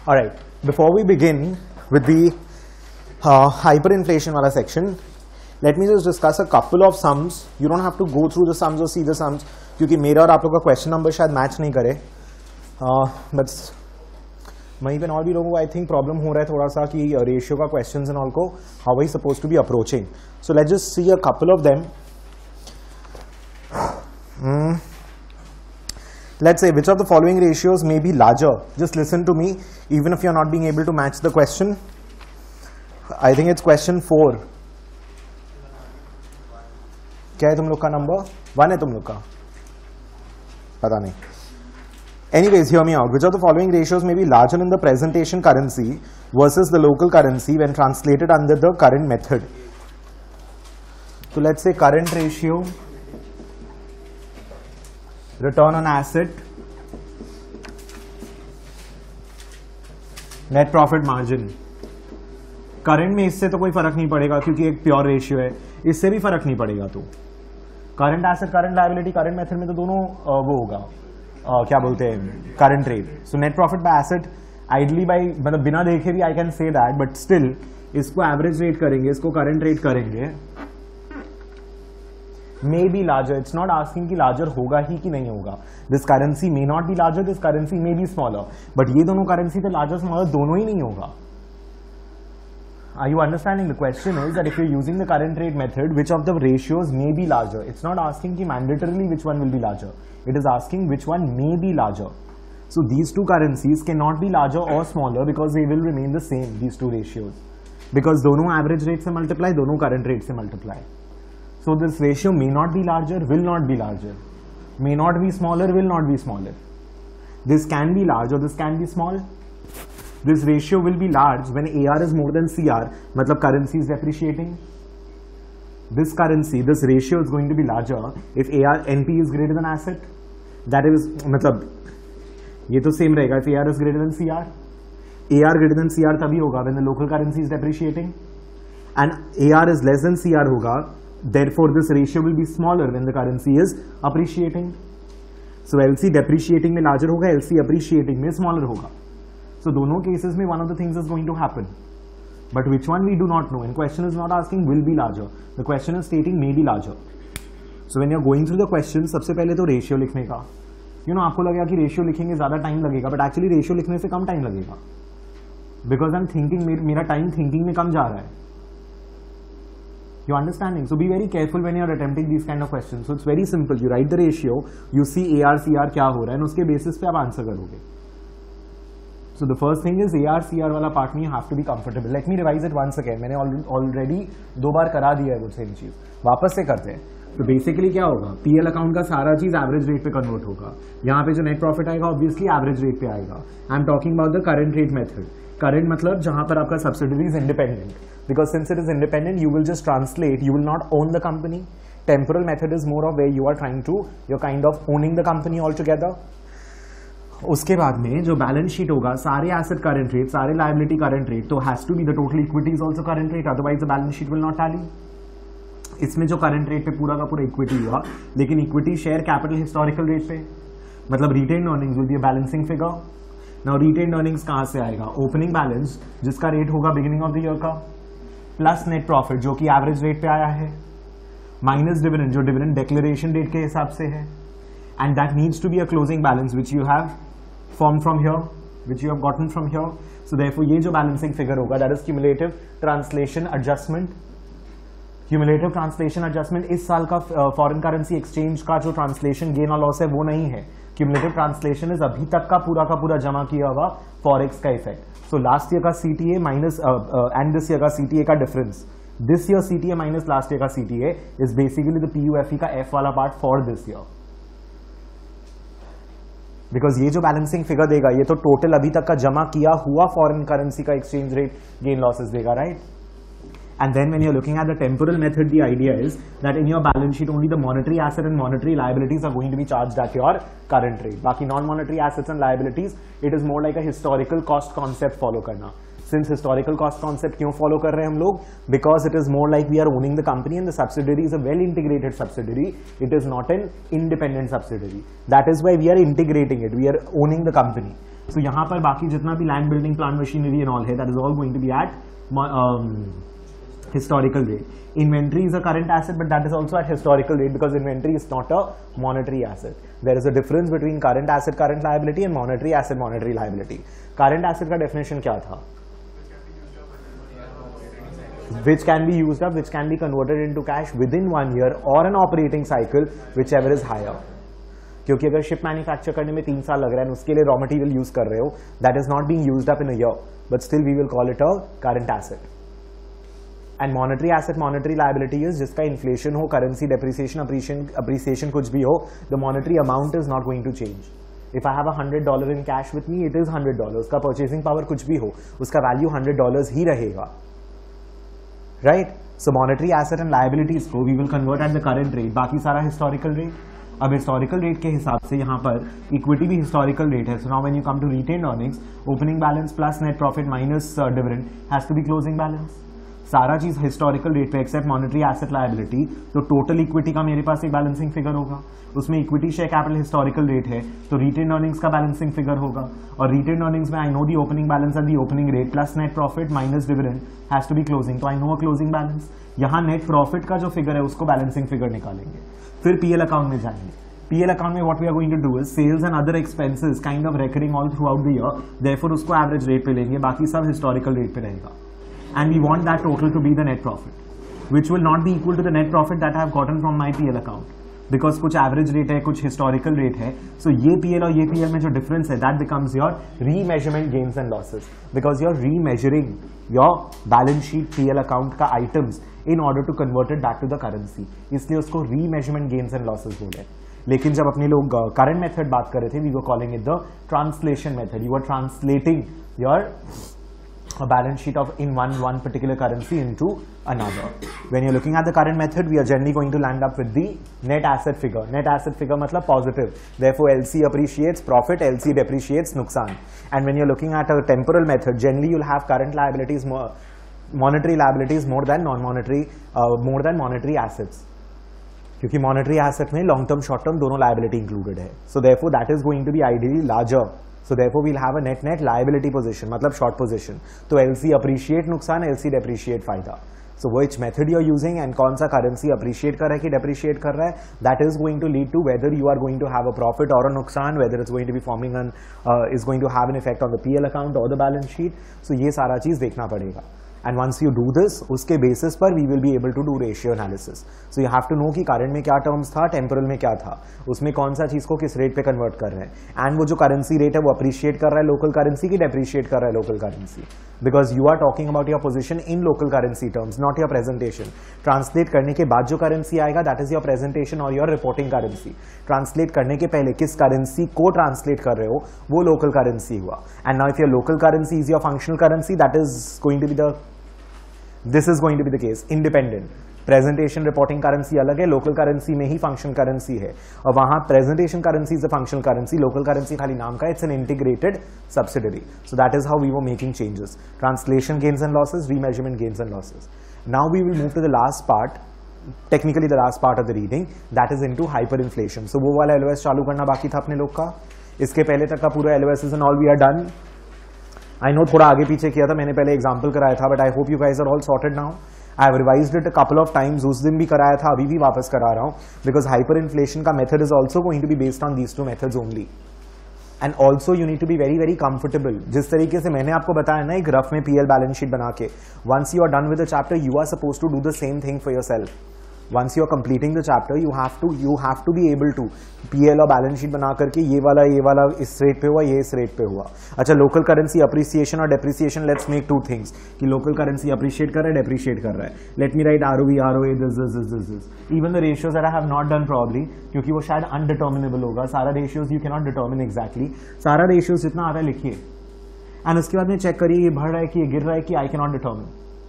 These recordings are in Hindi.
All right, before we begin with the hyperinflation wala section, let me just discuss a couple of sums. You don't have to go through the sums or see the sums क्योंकि मेरा और आप लोग का क्वेश्चन नंबर शायद मैच नहीं करे, बट वहीं पे और भी लोगों को आई थिंक प्रॉब्लम हो रहा है थोड़ा सा कि रेशियो का क्वेश्चंस एंड ऑल को how I suppose to be approaching. So let's just see a couple of them. Let's say which of the following ratios may be larger. Just listen to me, even if you are not being able to match the question. I think it's question 4. क्या है तुम लोग का नंबर? 1 है तुम लोग का? पता नहीं. Anyways, hear me out. Which of the following ratios may be larger in the presentation currency versus the local currency when translated under the current method? So let's say current ratio, return on asset, net profit margin. Current में इससे तो कोई फर्क नहीं पड़ेगा क्योंकि एक प्योर रेशियो है, इससे भी फर्क नहीं पड़ेगा. तो current asset, current liability, current method में तो दोनों वो होगा, क्या बोलते हैं, current rate. So net profit by asset ideally by, मतलब बिना देखे भी I can say that, but still इसको एवरेज रेट करेंगे, इसको करंट रेट करेंगे. May be larger, it's not asking कि लार्जर होगा ही कि नहीं होगा. This currency may not be larger, this currency may be smaller, but ये दोनों करेंसी तो लार्जर स्मॉलर दोनों ही नहीं होगा. Are you understanding? The question is that if you're using the current rate method, which of the ratios may be larger? It's not asking ki mandatorily which one will be larger. It is asking which one may be larger. So these two currencies cannot be larger or smaller because they will remain the same, these two ratios. Because दोनों average rate से multiply, दोनों current rate से multiply. So this ratio may not be larger, will not be larger. May not be smaller, will not be smaller. This can be large or this can be small. This ratio will be large when AR is more than CR, मतलब currency is depreciating. This currency, this ratio is going to be larger if NP is greater than asset. That is, मतलब ये तो same रहेगा if AR is greater than CR. AR greater than CR तभी होगा when the local currency is depreciating, and AR is less than CR होगा. Therefore, this ratio will be smaller when the currency is appreciating. So LC depreciating में larger होगा, LC appreciating में smaller होगा. So दोनों cases में one of the things is going to happen, but which one we do not know. And question is not asking will be larger. The question is stating may be larger. So when you're going through the question, सबसे पहले तो ratio लिखने का, आपको लगेगा कि ratio लिखेंगे ज़्यादा time लगेगा, but actually ratio लिखने से कम time लगेगा, because I'm thinking, मेरा time thinking में कम जा रहा है. You understanding? So be very careful when you are attempting these kind of questions. So it's very simple. You write the ratio, you see AR CR क्या हो रहा है, and उसके basis पे आप answer करोगे. So the first thing is AR CR वाला part में you have to be comfortable. Let me revise it once again. मैंने already 2 बार करा दिया है वो same चीज, वापस से करते हैं. तो बेसिकली क्या होगा, PL अकाउंट का सारा चीज एवरेज रेट पे कन्वर्ट होगा. यहाँ पे जो नेट प्रॉफिट आएगा ऑब्वियसली एवरेज रेट पे आएगा. I am talking about the current rate method. Current मतलब जहां पर आपका subsidiary is independent, because since it is independent you will just translate, you will not own the company. Temporal method is more of where you are trying to, you are kind of owning the company all together. उसके बाद में जो बैलेंस शीट होगा, सारे एसेट करंट रेट, सारे लायबिलिटी करंट रेट, तो has to be the total equity is also current rate, otherwise the balance sheet will not tally. इसमें जो करंट रेट पे पूरा का पूरा इक्विटी हुआ, लेकिन equity share capital historical rate पे, मतलब retained earnings will be a balancing figure. Now retained earnings कहां से आएगा, ओपनिंग बैलेंस जिसका रेट होगा बिगिनिंग ऑफ द ईयर का, प्लस नेट प्रॉफिट जो कि एवरेज रेट पे आया है, माइनस डिविडेंड जो डिविडेंड डिक्लेरेशन डेट के हिसाब से है, and that needs to be a closing balance which you have formed from here, which you have gotten from here. So therefore ये जो balancing figure होगा, that is cumulative translation adjustment. Cumulative translation adjustment इस साल का foreign currency exchange का जो translation gain और loss है वो नहीं है. Cumulative translation is अभी तक का पूरा जमा किया हुआ forex का effect. So last year का CTA minus and this year का CTA का difference. This year CTA minus last year का CTA is basically the PUFE का F वाला part for this year. Because ये जो बैलेंसिंग फिगर देगा ये तो टोटल अभी तक का जमा किया हुआ फॉरेन करेंसी का एक्सचेंज रेट गेन लॉसेस देगा, right. And then when you are looking at the temporal method, the idea is that in your balance sheet only the monetary asset and monetary liabilities are going to be charged at your current rate. बाकी non monetary assets and liabilities it is more like a historical cost concept follow करना. Since historical cost concept क्यों follow कर रहे हैं हम लोग? Because it is more like we are owning the company and the subsidiary is a well integrated subsidiary. It is not an independent subsidiary. That is why we are integrating it. We are owning the company. सो यहाँ पर बाकी जितना भी land, building, plant, machinery and all है, that is all going to be at historical rate. Inventory is a current asset, but that is also at historical rate because inventory is not a monetary asset. There is a difference between current asset, current liability and monetary asset, monetary liability. Current asset का definition क्या था? Which can be used up, which can be converted into cash within 1 year or an operating cycle, whichever is higher. क्योंकि अगर शिप मैन्युफैक्चर करने में 3 साल लग रहा है उसके लिए रॉ मटेरियल यूज कर रहे हो, that is not being used up in a year, but still we will call it a current asset. And monetary asset, monetary liability is जिसका इन्फ्लेशन हो, करेंसी डेप्रिसिएशन, अप्रिसिएशन कुछ भी हो, the monetary amount is not going to change. If I have $100 in cash with me, it is $100. उसका परचेसिंग पावर कुछ भी हो, उसका वैल्यू $100 ही रहेगा, right? So monetary asset and liabilities को we will convert at the current rate, बाकी सारा हिस्टोरिकल रेट. अब हिस्टोरिकल रेट के हिसाब से यहाँ पर इक्विटी भी हिस्टोरिकल रेट है. So now when you come to retained earnings, opening balance plus net profit minus dividend has to be closing balance. सारा चीज हिस्टोरिकल रेट पे एक्सेप्ट मॉनेटरी एसेट लायबिलिटी. तो टोटल इक्विटी का मेरे पास एक बैलेंसिंग फिगर होगा, उसमें equity share capital historical rate है, तो रिटेन अर्निंग्स का बैलेंसिंग फिगर होगा. और रिटेन अर्निंग्स में I know the opening balance at the opening rate plus net profit minus dividend has to be closing, तो I know a closing balance. यहाँ नेट प्रॉफिट का जो फिगर है उसको बैलेंसिंग फिगर निकालेंगे, फिर पीएल अकाउंट में जाएंगे. पीएल अकाउंट में what we are going to do is sales and other expenses kind of recurring all throughout the year, therefore उसको एवरेज रेट पे लेंगे, बाकी सब हिस्टोरिकल रेट पे रहेगा. And we want that total to be the net profit, which will not be equal to the net profit that I have gotten from my PL account, because कुछ average rate है, कुछ historical rate है. So ये PL और ये PL में जो difference है, that becomes your remeasurement gains and losses, because you're remeasuring your balance sheet PL account का items in order to convert it back to the currency. इसलिए उसको remeasurement gains and losses बोले. लेकिन जब अपने लोग current method बात कर रहे थे, we were calling it the translation method. You were translating your a balance sheet of in one particular currency into another. When you're looking at the current method, we are generally going to land up with the net asset figure. Net asset figure मतलब positive. Therefore, LC appreciates profit, LC depreciates नुकसान. And when you're looking at a temporal method, generally you'll have current liabilities more, monetary liabilities more than non-monetary, more than monetary assets. क्योंकि monetary asset में long term, short term दोनों liability included है. So therefore, that is going to be ideally larger. So therefore we'll have a net liability position, मतलब short position. तो LC appreciate नुकसान, LC depreciate फायदा. So which method you're using and कौन सा currency appreciate कर रहा है कि depreciate कर रहा है, that is going to lead to whether you are going to have a profit or a नुकसान, whether it's going to be forming an is going to have an effect on the PL account or the balance sheet. So ये सारा चीज देखना पड़ेगा. And once you do this, उसके बेसिस पर we will be able to do ratio analysis. So you have to know कि current में क्या terms था, temporal में क्या था, उसमें कौन सा चीज को किस रेट पे कन्वर्ट कर रहे हैं, and वो जो currency rate है वो appreciate कर रहा है local currency की depreciate कर रहा है local currency, because you are talking about your position in local currency terms, not your presentation. Translate करने के बाद जो currency आएगा, that is your presentation or your reporting currency. Translate करने के पहले किस currency को translate कर रहे हो, वो local currency हुआ. And now if your local currency is your functional currency, that is going to be the This is going to be the case. Independent. Presentation reporting currency अलग है, local currency में ही functional currency है, और वहाँ presentation currency is a functional currency, local currency खाली नाम का, it's an integrated subsidiary. So that is how we were making changes. Translation gains and losses, remeasurement gains and losses. Now we will move to the last part, technically the last part of the reading, that is into hyperinflation. So वो वाला LOS चालू करना बाकी था अपने लोग का. इसके पहले तक का पूरा LOS and all we are done. I know थोड़ा आगे पीछे किया था, मैंने पहले एग्जाम्पल कराया था, but I hope you guys are all sorted now. I have revised it a couple of times, उस दिन भी कराया था, अभी भी वापस करा रहा हूं, बिकॉज हाइपर इन्फ्लेशन का method is also going to be based on these two methods only. And also you need to be very very comfortable. जिस तरीके से मैंने आपको बताया ना एक रफ में पीएल बैलेंस शीट बना के, once you are done with the chapter you are suppose to do the same thing for yourself. Once you are completing the chapter, you have to be able to PL और बैलेंस शीट बना करके ये वाला इस रेट पे हुआ, ये इस रेट पे हुआ. अच्छा, लोकल करेंसी अप्रिसिएशन और depreciation, let's make two things कि लोकल करेंसी अप्रिशिएट कर रहा है, डेप्रिशिएट कर रहा है. Let me write ROE, ROA, this. Even the ratios that I have not done probably, क्योंकि वो शायद अनडिटर्मिनेबल होगा. सारा ratios you can not determine exactly. सारा रेशियोज जितना आ रहा है लिखिए, एंड उसके बाद में चेक करिए ये बढ़ रहा है कि ये गिर रहा है कि I can not determine.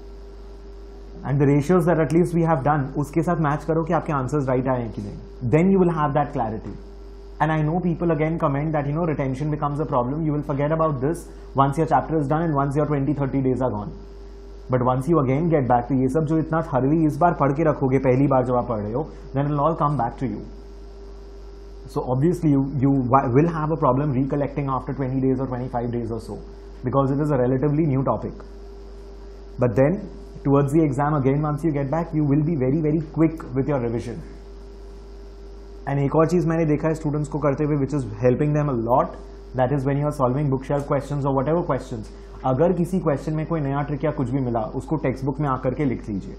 And the ratios that at least we have done, उसके साथ मैच करो कि आपके आंसर्स राइट आए हैं कि नहीं. Then you will have that clarity. And I know people again comment that you know retention becomes a problem. You will forget about this once your chapter is done and once your 20-30 days are gone. But once you again get back to ये सब जो इतना थरली इस बार पढ़ के रखोगे पहली बार जब आप पढ़ रहे हो, then it will all come back to you. So obviously you will have a problem recollecting after 20 days or 25 days or so, because it is a relatively new topic. But then towards the exam again, once you get back, you will be very very quick with your revision. And एक और चीज़ मैंने देखा है students को करते हुए, which is helping them a lot, that is when you are solving bookshelf questions or whatever questions, अगर किसी question में कोई नया ट्रिक या कुछ भी मिला, उसको टेक्स्ट बुक में आकर के लिख लीजिए,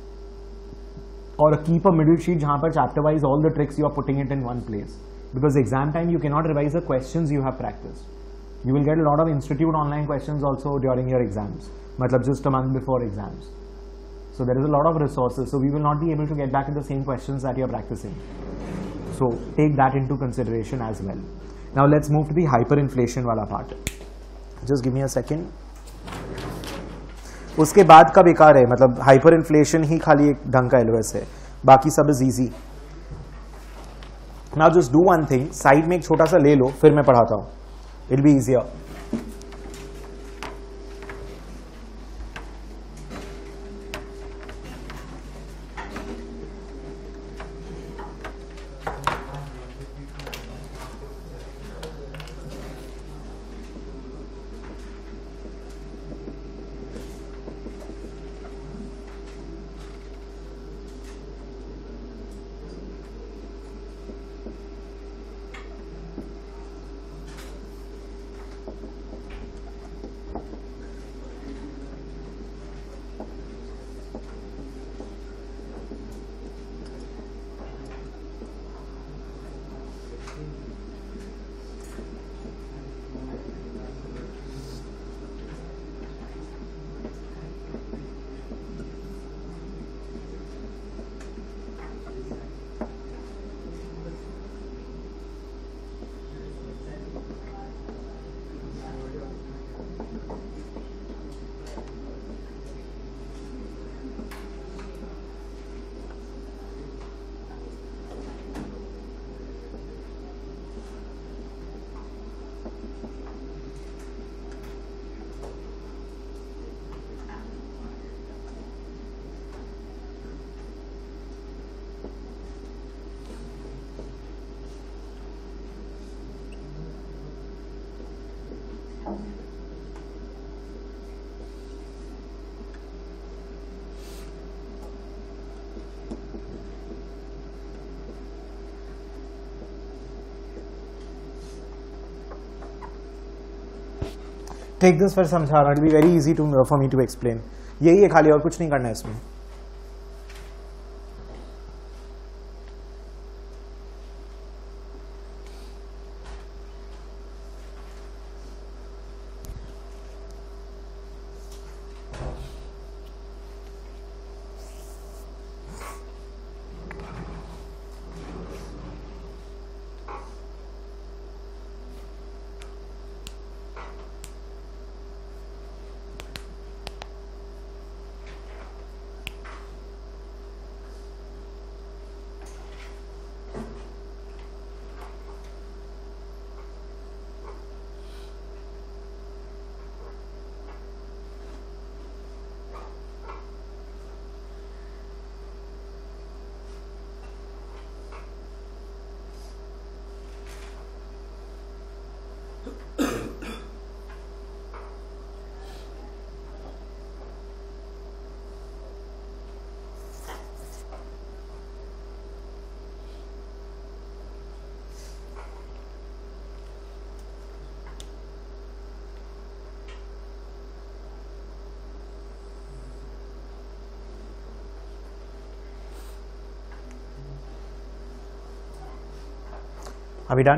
और keep a middle sheet जहाँ पर chapter wise all the tricks you are putting it in one place, because exam time you cannot revise the questions you have practiced. You will get a lot of institute online questions also during your exams, मतलब just a month before exams. So there is a lot of resources, so we will not be able to get back in the same questions that you are practicing. So take that into consideration as well. Now let's move to the hyperinflation वाला part. Just give me a second. उसके बाद का बेकार है, मतलब हाइपर इन्फ्लेशन ही खाली एक ढंग का एलओएस है, बाकी सब is easy. Now just do one thing, side में एक छोटा सा ले लो, फिर मैं पढ़ाता हूं, it be easier. Take this for समझा रहा, it be very easy to for me to explain. यही है खाली, और कुछ नहीं करना है इसमें. अभी डन,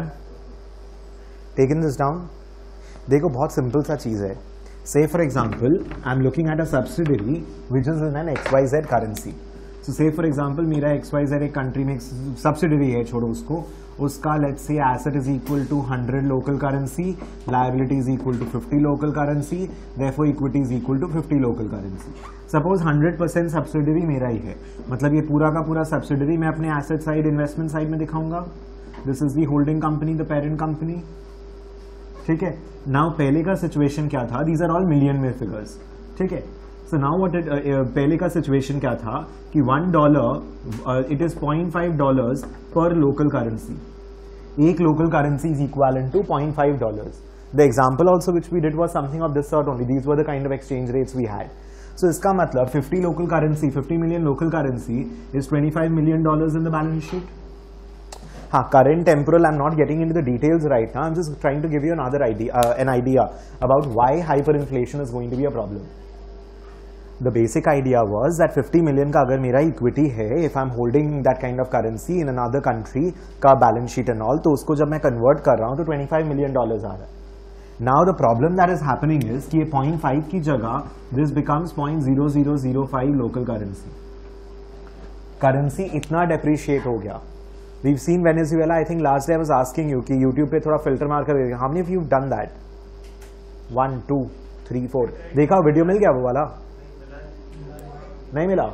टेकन दिस डाउन. देखो बहुत सिंपल सा चीज है. Say for example I am looking at a subsidiary which is in an XYZ currency. So say for example मेरा XYZ एक कंट्री में सब्सिडरी है, छोड़ो उसको, उसका let's say asset is equal to 100 local currency, liability is equal to 50 local currency, therefore equity is equal to 50 local currency. Suppose 100% subsidiary मेरा ही है, मतलब ये पूरा का पूरा सब्सिडरी मैं अपने एसेट साइड, इन्वेस्टमेंट साइड में दिखाऊंगा. This is the holding company, the parent company. ठीक है. नाउ पहले का सिचुएशन क्या था, दीज आर ऑल मिलियन में फिगर्स. ठीक है. सो नाउ व्हाट पहले का सिचुएशन क्या था कि $1 इट इज $0.5 पर लोकल करेंसी. एक local currency is equivalent to $0.5. The example also which we did was something of this sort only. These were the kind of exchange rates we had. So इसका मतलब 50 local currency, 50 million local currency is $25 million in the balance sheet. हाँ, current temporal, I'm not getting into the details right now. I'm just trying to give you an idea about why hyperinflation is going to be a problem. The basic idea was that 50 million का अगर मेरा equity है, if I'm holding that kind of currency in another country का balance sheet and all, तो उसको जब मैं convert कर रहा हूँ तो $25 million आ रहा है. Now the problem that is happening is कि ये 0.5 की जगह this becomes 0.0005 local currency. Currency इतना depreciate हो गया. We've seen Venezuela. I think last day I was asking you कि YouTube पे थोड़ा filter मार कर देखिए. How many of you have done that? 1, 2, 3, 4. देखा वीडियो मिल गया वो वाला? नहीं मिला.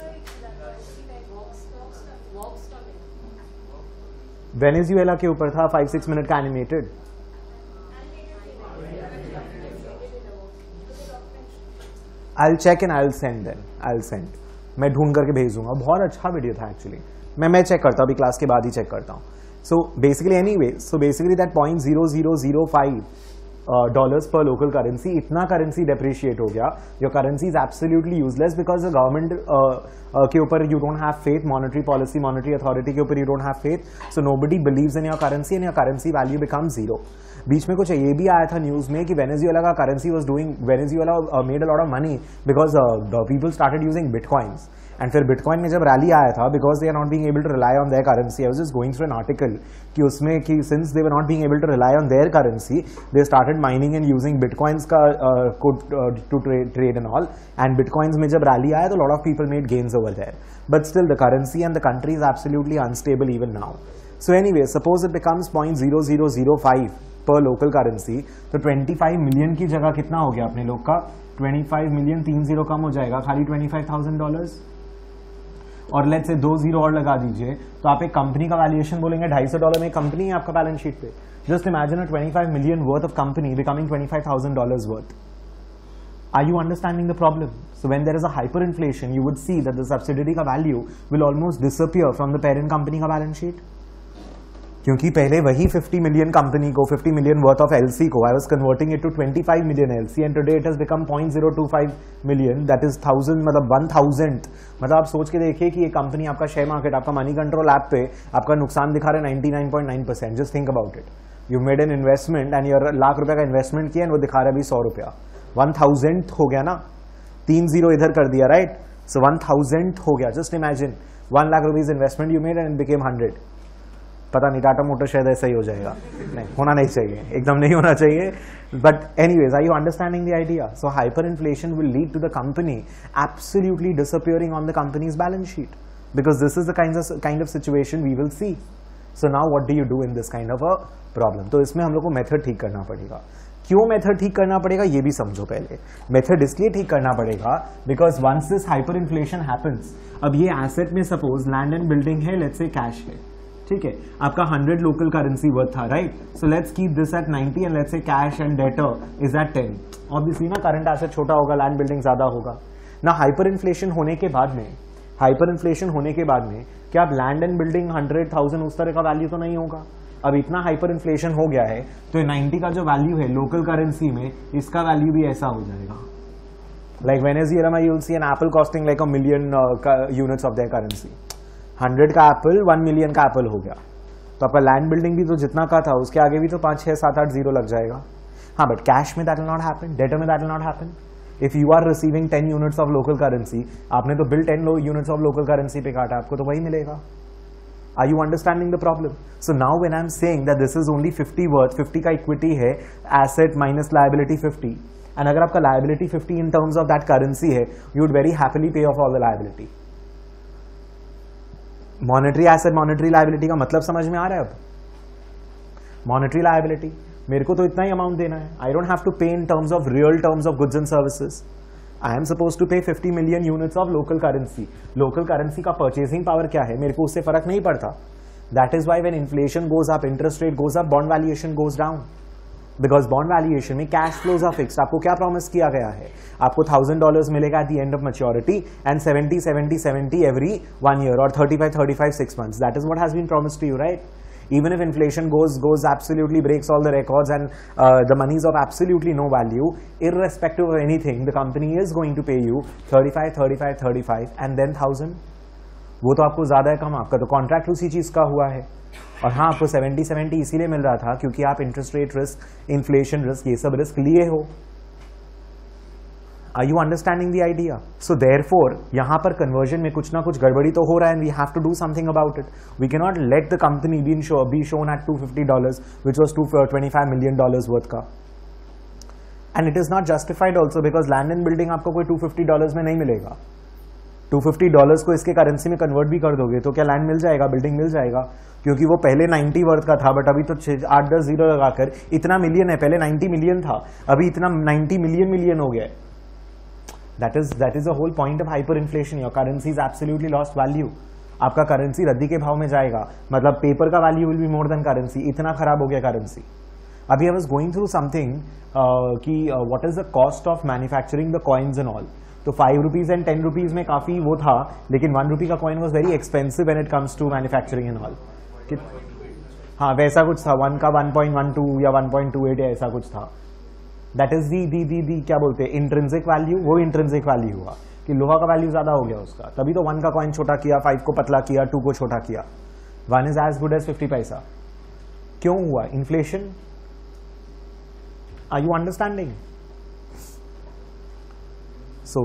वेनेजुएला के ऊपर था 5-6 मिनट का animated. I'll check and I'll send then. I'll send. मैं ढूंढ करके भेज दूंगा. बहुत अच्छा वीडियो था एक्चुअली. मैं चेक करता हूँ, अभी क्लास के बाद ही चेक करता हूँ. So basically that 0.0005 dollars per local currency, इतना currency depreciate हो गया. Your currency is absolutely useless because the government के ऊपर you don't have faith, monetary policy, monetary authority के ऊपर you don't have faith, so nobody believes in your currency and your currency value becomes zero. बीच में कुछ ये भी आया था न्यूज में कि वेनेजुएला का currency was doing, Venezuela made a lot of money because the people started using bitcoins. And फिर बिटकॉइन में जब रैली आया था, because they are not being able to rely on their currency, I was just going through an article कि उसमें कि since they were not being able to rely on their currency, they started mining and using bitcoins का to trade and all. And bitcoins में जब रैली आया तो lot of people made gains over there, but still the currency and the country is absolutely unstable even now. So anyway, suppose it becomes 0.0005 पर लोकल करेंसी, तो 25 मिलियन की जगह कितना हो गया अपने लोग का? 25 मिलियन 3 जीरो कम हो जाएगा, खाली $25,000. और लेट्स से 2 जीरो और लगा दीजिए तो आप एक कंपनी का वैल्यूएशन बोलेंगे $250 में कंपनी है आपका बैलेंस शीट पे. Just imagine a 25 million worth of company becoming $25,000 worth. Are you understanding the problem? So when there is a hyperinflation, you would see that the subsidiary का value will almost disappear from the parent company का balance sheet. क्योंकि पहले वही 50 मिलियन कंपनी को, 50 मिलियन वर्थ ऑफ एलसी को, I was converting it to 25 million LC and today it has become 0.025 million, that is 1000, मतलब 1000th. मतलब आप सोच के देखिए कि ये कंपनी, आपका शेयर मार्केट, आपका मनी कंट्रोल ऐप पे आपका नुकसान दिखा रहा है 99.9%. Just think about it. You made an investment and your ₹1,00,000 का इन्वेस्टमेंट किया एंड वो दिखा रहा है अभी ₹100. 1000th हो गया ना, 3 जीरो इधर कर दिया, राइट? सो 1000th हो गया. Just imagine ₹1,00,000 investment you made and became 100. पता नहीं, टाटा मोटर शायद ऐसा ही हो जाएगा. नहीं, होना नहीं चाहिए, एकदम नहीं होना चाहिए. But anyways, are you understanding the idea? So hyperinflation will lead to the company absolutely disappearing on the company's balance sheet, because this is the kind of situation we will see. So now what do you do in this kind of a problem? तो इसमें हम लोग को मेथड ठीक करना पड़ेगा. क्यों मेथड ठीक करना पड़ेगा ये भी समझो पहले. मेथड इसलिए ठीक करना पड़ेगा because once this hyperinflation happens, अब ये एसेट में सपोज लैंड एंड बिल्डिंग है, लेट्स से कैश है, ठीक है, आपका 100 लोकल करेंसी वर्थ था, right? So let's keep this at 90 and let's say cash and debtor is at 10. Obviously ना, करंट एसेट छोटा होगा, लैंड बिल्डिंग ज्यादा होगा ना. हाइपर इन्फ्लेशन होने के बाद में क्या अब लैंड एंड बिल्डिंग 100,000 उस तरह का वैल्यू तो नहीं होगा. अब इतना हाइपर इन्फ्लेशन हो गया है तो 90 का जो वैल्यू है लोकल करेंसी में, इसका वैल्यू भी ऐसा हो जाएगा. लाइक वेनेजुएला में you will see an apple costing like 1 million units of their currency. 100 का एप्पल 1 मिलियन का एप्पल हो गया, तो आपका लैंड बिल्डिंग भी तो जितना का था उसके आगे भी तो 5, 6, 7, 8 जीरो लग जाएगा. हाँ, बट कैश में that will not happen, debtor में that will not happen. If you are receiving 10 units of local currency, आपने तो bill 10 units of local currency पे काटा, आपको तो वही मिलेगा. Are you understanding the problem? So now when I'm saying that this is only 50 worth, 50 का equity है, asset minus liability 50, and अगर आपका liability 50 in terms of that currency है, you would very happily pay off all the liability. Monetary asset, monetary liability का मतलब समझ में आ रहा है अब? Monetary liability, मेरे को तो इतना ही amount देना है. I don't have to pay in terms of real terms of goods and services. I am supposed to pay 50 million units of local currency. Local currency का purchasing power क्या है, मेरे को उससे फर्क नहीं पड़ता. That is why when inflation goes up, interest rate goes up, bond valuation goes down. Because bond valuation में cash flows are fixed. आपको क्या promise किया गया है? आपको $1,000 मिलेगा at the end of maturity and 70 every 1 year or 35 6 months. That is what has been promised to you, right? even if inflation goes absolutely breaks all the records and the money is of absolutely no value, irrespective of anything, the company is going to pay you 35 and then 1000. वो तो आपको ज्यादा है कम, आपका तो कॉन्ट्रैक्ट उसी चीज का हुआ है। और हाँ, आपको 70 इसीलिए मिल रहा था क्योंकि आप interest rate risk, inflation risk, ये सब रिस्क लिए हो। Are you understanding the idea? So therefore यहां पर कन्वर्जन में कुछ ना कुछ गड़बड़ी तो हो रहा है, and we have to do something about it. We can not let the company be shown at $250 which was $25 million worth का, and it is not justified also because land and building आपको कोई $250 में नहीं मिलेगा। $250 को इसके करेंसी में कन्वर्ट भी कर दोगे तो क्या लैंड मिल जाएगा, बिल्डिंग मिल जाएगा? क्योंकि वो पहले 90 वर्थ का था, बट अभी तो 8-10 जीरो लगाकर इतना मिलियन है। पहले 90 मिलियन था, अभी इतना 90 मिलियन हो गया है। That is the whole point of hyperinflation. Your currency is absolutely lost value. आपका करेंसी रद्दी के भाव में जाएगा, मतलब पेपर का value will be more than currency. इतना खराब हो गया करेंसी। अभी I was going through something कि what is the cost of manufacturing the coins and all. तो 5 रुपीज एंड 10 रुपीज में काफी वो था, लेकिन 1 रुपी का coin was very expensive when it comes to manufacturing and all. हाँ, वैसा कुछ था, 1 का 1.12 या 1.28 या ऐसा कुछ था। दैट इज दी क्या बोलते हैं, इंट्रिंसिक वैल्यू। वो इंट्रिंसिक वैल्यू हुआ कि लोहा का वैल्यू ज्यादा हो गया उसका, तभी तो 1 का कॉइन छोटा किया, 5 को पतला किया, 2 को छोटा किया। 1 इज एज गुड एज 50 पैसा। क्यों हुआ? Inflation. Are you understanding? So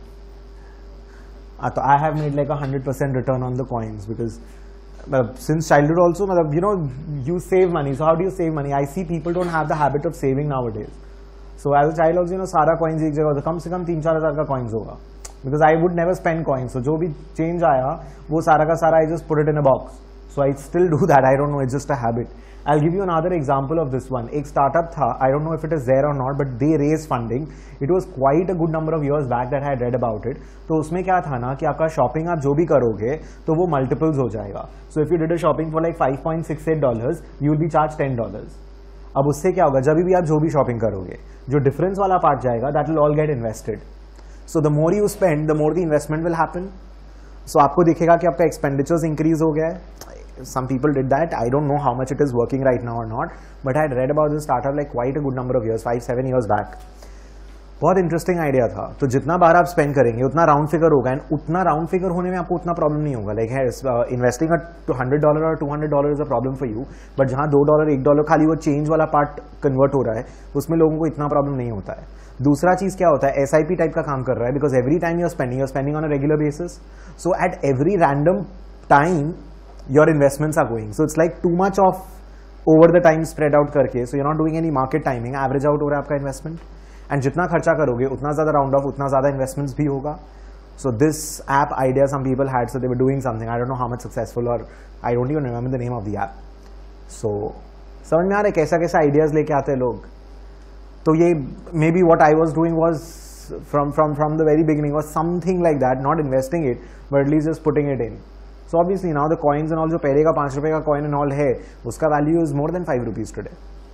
I have made like 100% return on the coins because since childhood also, you know, you save money. So how do you save money? I see people don't have the habit of saving nowadays. So as a child also, you know, सारा coins एक जगह होता, कम से कम 3-4 हज़ार का coins होगा, because I would never spend coins. So जो भी change आया वो सारा का सारा I just put it in a box. So I still do that. I don't know, it's just a habit. I'll give you another example of this one. एक startup था, I don't know if it is there or not, but they raised funding. It was quite a good number of years back that I had read about it. तो उसमें क्या था ना कि आपका शॉपिंग आप जो भी करोगे तो वो मल्टीपल्स हो जाएगा. So if you did a shopping for like $5.68, you will be charged $10. अब उससे क्या होगा, जब भी आप जो भी शॉपिंग करोगे, जो डिफरेंस वाला पार्ट जाएगा, that will all get invested. So the more you spend, the more the investment will happen. So आपको दिखेगा कि आपका एक्सपेंडिचर्स इंक्रीज हो गया है. Some people did that. I don't know how much it is working right now or not, but I had read about this startup like quite a good number of years, 5-7 years back. बहुत इंटरेस्टिंग आइडिया था. तो जितना बार आप स्पेंड करेंगे उतना राउंड फिगर होगा, एंड उतना राउंड फिगर होने में आपको उतना प्रॉब्लम नहीं होगा. लाइक है इन्वेस्टिंग $100 और $200 is a problem for you, but जहां $2, $1 खाली वो चेंज वाला पार्ट कन्वर्ट हो रहा है, उसमें लोगों को इतना प्रॉब्लम नहीं होता है. दूसरा चीज क्या होता है, SIP टाइप का काम कर रहा है, because every time you are spending on a regular basis. So at every random time your investments are going, so it's like too much of over the time spread out करके, so you're not doing any market timing, average out हो रहा है आपका investment, and जितना खर्चा करोगे उतना ज्यादा round off, उतना ज्यादा investments भी होगा. So this app idea some people had, so they were doing something, I don't know how much successful, or I don't even remember the name of the app. So समझ में आ रहा है कैसा कैसा ideas लेके आते हैं लोग. तो ये maybe what I was doing was from the very beginning was something like that, not investing it, but at least just putting it in. So obviously now the coins and all, जो पहले का 5 रुपए का coin and all है, उसका value is more than 5 rupees today.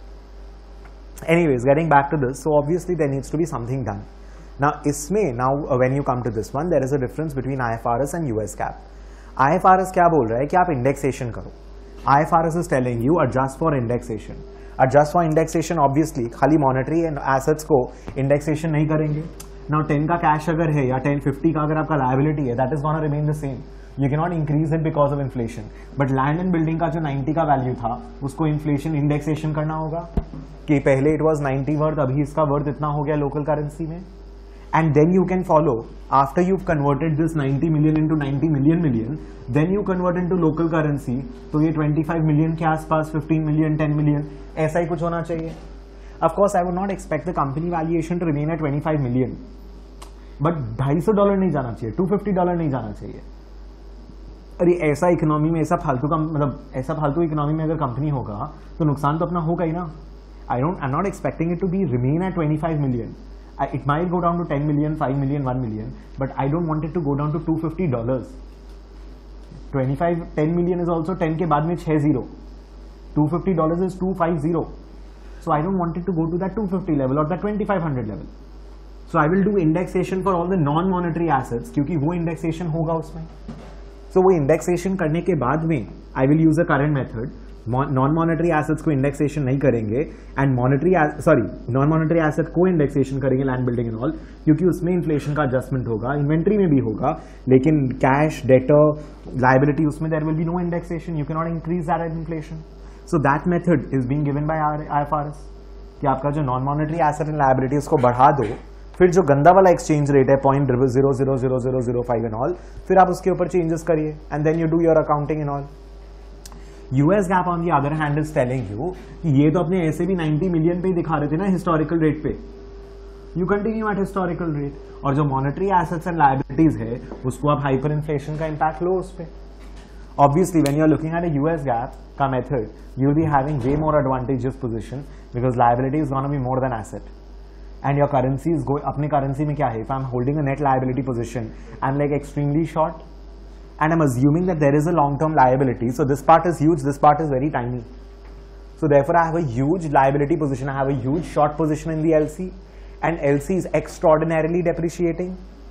Anyways, getting back to this, so obviously there needs to be something done. Now इसमें when you come to this one, there is a difference between IFRS and US GAAP. IFRS क्या बोल रहा है कि आप indexation करो. IFRS is telling you adjust for indexation. Adjust for indexation obviously खाली monetary and assets को indexation नहीं करेंगे. Now 10 का cash अगर है या 50 का अगर आपका liability है, that is gonna remain the same. You cannot increase it because of inflation. But land and building का जो 90 का वैल्यू था, उसको inflation indexation करना होगा कि पहले it was 90 वर्थ, अभी इसका वर्थ इतना हो गया लोकल करेंसी में. And then you can follow, after you've converted this 90 million into 90 million, then you convert into local currency. तो ये 25 million के आसपास, 15 million, 10 million, ऐसा ही कुछ होना चाहिए. Of course, I would not expect the company valuation to remain at 25 million. But $250 नहीं जाना चाहिए, $250 नहीं जाना चाहिए. अरे ऐसा इकोनॉमी में, ऐसा फालतू का, मतलब ऐसा फालतू इकोनॉमी में अगर कंपनी होगा तो नुकसान तो अपना होगा ही ना. I am not expecting it to be remain at 25 million. It might go down to 10 million, 5 million, 1 million, but I don't want it to go down to $250. 10 million is also 10 के बाद में 6 0. $250 is 250. So I don't want it to go to that 250 level or that 2500 level. So I will do indexation for all the non-monetary assets, क्योंकि वो indexation होगा उसमें. So वो indexation करने के बाद में I will use a current method. Non monetary assets को इंडेक्सेशन नहीं करेंगे एंड नॉन मॉनेटरी एसेट को इंडेक्सेशन करेंगे लैंड बिल्डिंग एंड ऑल, क्योंकि उसमें इन्फ्लेशन का एडजस्टमेंट होगा, इन्वेंट्री में भी होगा, लेकिन कैश, डेटर, लायबिलिटी, उसमें there will be no indexation, you can not increase that inflation. So that method is being given by IFRS कि आपका जो non monetary asset and liability उसको बढ़ा दो, फिर जो गंदा वाला एक्सचेंज रेट है 0.00005 एंड ऑल, फिर आप उसके ऊपर चेंजेस करिए and then you do your accounting and all. US GAAP on the other hand is telling you कि ये तो अपने ऐसे भी 90 मिलियन पे ही दिखा रहे थे ना हिस्टोरिकल रेट पे, you continue at historical rate, और जो मॉनेटरी एसेट्स एंड लायबिलिटीज है उसको आप हाइपर इन्फ्लेशन का इंपैक्ट लो उस पे. Obviously when you are looking at a US GAAP का method, you will be having way more advantageous position because liability is gonna be more than asset and your currency is अपने करेंसी में क्या है, if I am holding a net liability position I am like extremely short and I'm assuming that there is a long-term liability. So this part is huge, this part is very tiny. So therefore I have a huge liability position, I have a huge short position in the LC, and LC is extraordinarily depreciating.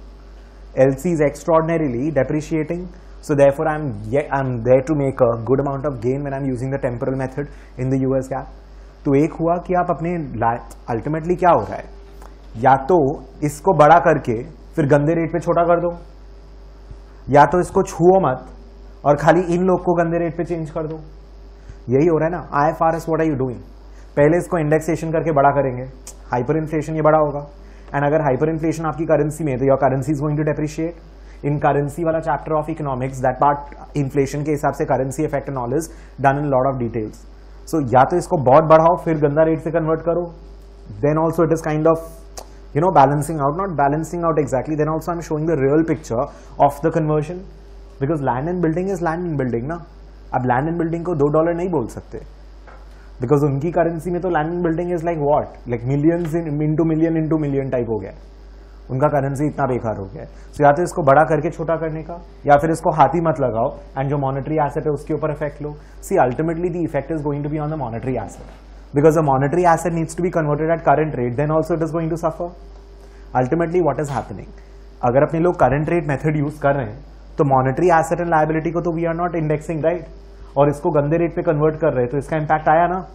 LC is extraordinarily depreciating. So therefore I'm there to make a good amount of gain when I'm using the temporal method in the US GAAP. तो एक हुआ कि आप अपने ultimately क्या हो रहा है, या तो इसको बड़ा करके फिर गंदे रेट पे छोटा कर दो, या तो इसको छुओ मत और खाली इन लोग को गंदे रेट पे चेंज कर दो. यही हो रहा है ना. IFRS what are you doing, पहले इसको इंडेक्सेशन करके बड़ा करेंगे, हाइपर इन्फ्लेशन ये बड़ा होगा, एंड अगर हाइपर इन्फ्लेशन आपकी करेंसी में, तो your currency is going to depreciate. In currency वाला chapter of economics, that part inflation के हिसाब से currency effect and all is done in lot of details. So या तो इसको बहुत बढ़ाओ फिर गंदा रेट से कन्वर्ट करो, then also it is kind of balancing out, not balancing out exactly, then also I'm showing the real picture of the conversion, because land and building is land and building ना. अब land and building को $2 नहीं बोल सकते, because उनकी करेंसी में तो land and building is like what, like millions into million type हो गया, उनका करेंसी इतना बेकार हो गया. So या तो इसको बड़ा करके छोटा करने का, या फिर इसको हाथ ही मत लगाओ एंड जो मॉनेटरी एसेट है उसके ऊपर इफेक्ट लो. See ultimately the effect is going to be on the monetary asset, because the monetary asset needs to be converted at current rate, then also it is going to suffer. Ultimately what is happening, अगर अपने लोग current rate method use कर रहे हैं तो monetary asset and liability को तो we are not indexing, right, और इसको गंदे रेट पे convert कर रहे हैं तो इसका impact आया ना.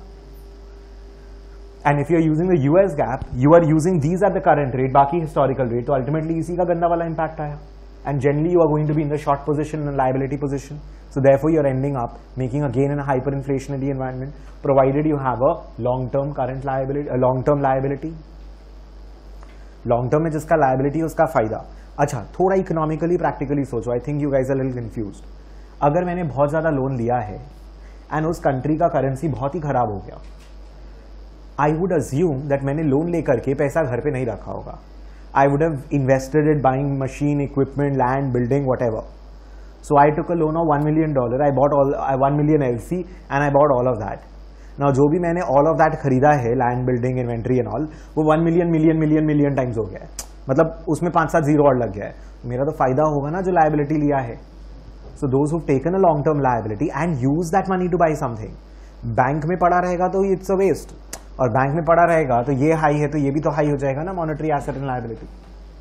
And if you are using the US GAAP, you are using these at the current rate, बाकी historical rate, तो ultimately इसी का गंदा वाला impact आया, and generally you are going to be in the short position and liability position. So therefore you are ending up making a gain in a hyperinflationary environment, provided you have a long-term current liability, a long-term liability. Long-term में जिसका liability है उसका फायदा. अच्छा, थोड़ा इकोनॉमिकली प्रैक्टिकली सोचो. I think you guys are little confused. अगर मैंने बहुत ज्यादा लोन लिया है एंड उस कंट्री का करेंसी बहुत ही खराब हो गया, आई वुड अज्यूम दैट मैंने लोन लेकर के पैसा घर पे नहीं रखा होगा. I would have invested it buying machine, equipment, land, building, whatever. So I took a loan of $1 million. I bought 1 million LC and I bought all of that. Now जो भी मैंने all of that खरीदा है, land, building, inventory and all, वो 1 million times हो गया है. मतलब उसमें 5-7 जीरो और लग गया है. मेरा तो फायदा होगा ना जो liability लिया है. So those who've taken a long-term liability and use that money to buy something, bank में पड़ा रहेगा तो it's a waste, और बैंक में पड़ा रहेगा तो ये हाई है तो ये भी तो हाई हो जाएगा ना, monetary asset and liability.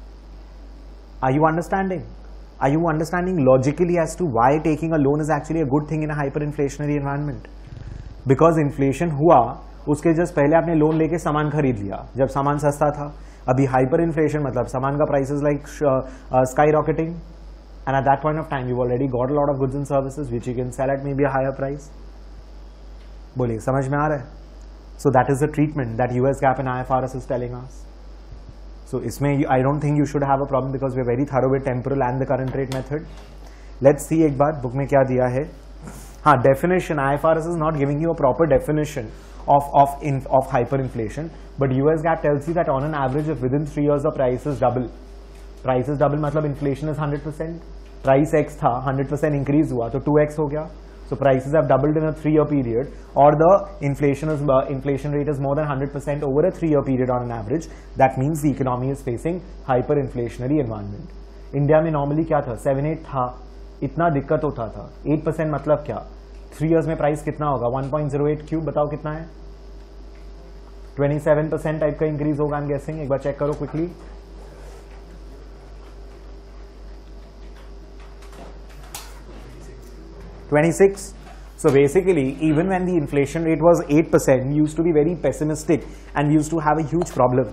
Are you understanding? Are you understanding logically as to why taking a loan is actually a good thing in a hyperinflationary environment? Because inflation हुआ, उसके जस्ट पहले आपने लोन लेके सामान खरीद लिया जब सामान सस्ता था. अभी हाइपर इन्फ्लेशन मतलब सामान का prices like skyrocketing, and at that point of time you already got a lot of goods and services which you can sell at maybe a higher price. बोलिए, समझ में आ रहा है? So that is the treatment that US GAAP and IFRS is telling us. So इसमें I don't think you should have a problem because we are very thorough with temporal and the current rate method. Let's see एक बार बुक में क्या दिया है. हाँ, definition, IFRS is not giving you a proper definition of hyperinflation, but US GAAP tells you that on an average if within 3 years the price is double मतलब inflation is 100%, price X था 100% increase हुआ तो 2X हो गया. So prices have doubled in a 3-year period, or the inflation rate is more than 100% over a 3-year period on an average. That means the economy is facing hyperinflationary environment. India में नॉर्मली क्या था, 7-8 था, इतना दिक्कत होता था. 8% मतलब क्या, 3 years में प्राइस कितना होगा, 1.08 क्यूब, बताओ कितना है, 27% टाइप का इंक्रीज होगा. आई एम गेसिंग, एक बार चेक करो quickly. 26. So basically, even when the inflation rate was 8%, we used to be very pessimistic and we used to have a huge problem.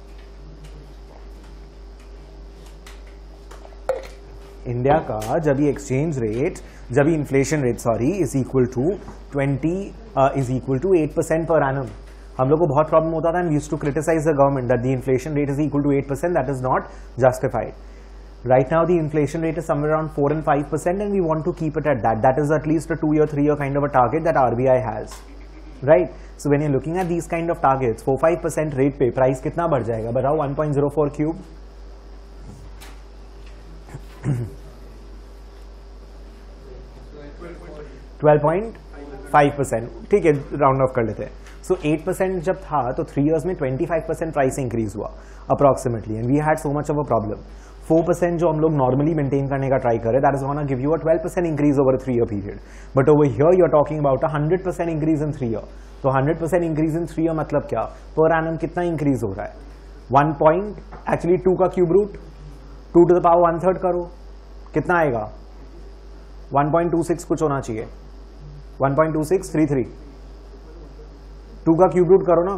India का जब ये एक्सचेंज रेट, जब ये inflation rate is equal to 8% per annum, हम लोग को बहुत प्रॉब्लम होता था and we used to criticise the government that the inflation rate is equal to 8%. That is not justified. Right now, the inflation rate is somewhere around 4 and 5%, and we want to keep it at that. That is at least a 2-year, 3-year kind of a target that RBI has, right? So when you're looking at these kind of targets, 4-5% rate पे price कितना बढ़ जाएगा? बताओ 1.04 cube. 12.5%. ठीक है, राउंड ऑफ कर लेते हैं. So 8% जब था तो 3 years में 25% प्राइस इंक्रीज हुआ approximately, and we had so much of a problem. 4% जो हम लोग नॉर्मली मेंटेन करने का ट्राई करें, that is gonna give you a 12% increase over 3 year period. But over here you are talking about 100% increase in 3 year. तो 100% इंक्रीज इन 3 year मतलब क्या? पर एनम कितना इंक्रीज हो रहा है? 2 का cube root 2 to the power 1/3 करो, कितना आएगा? 1.26 कुछ होना चाहिए. 1.2633. 2 का क्यूब रूट करो ना.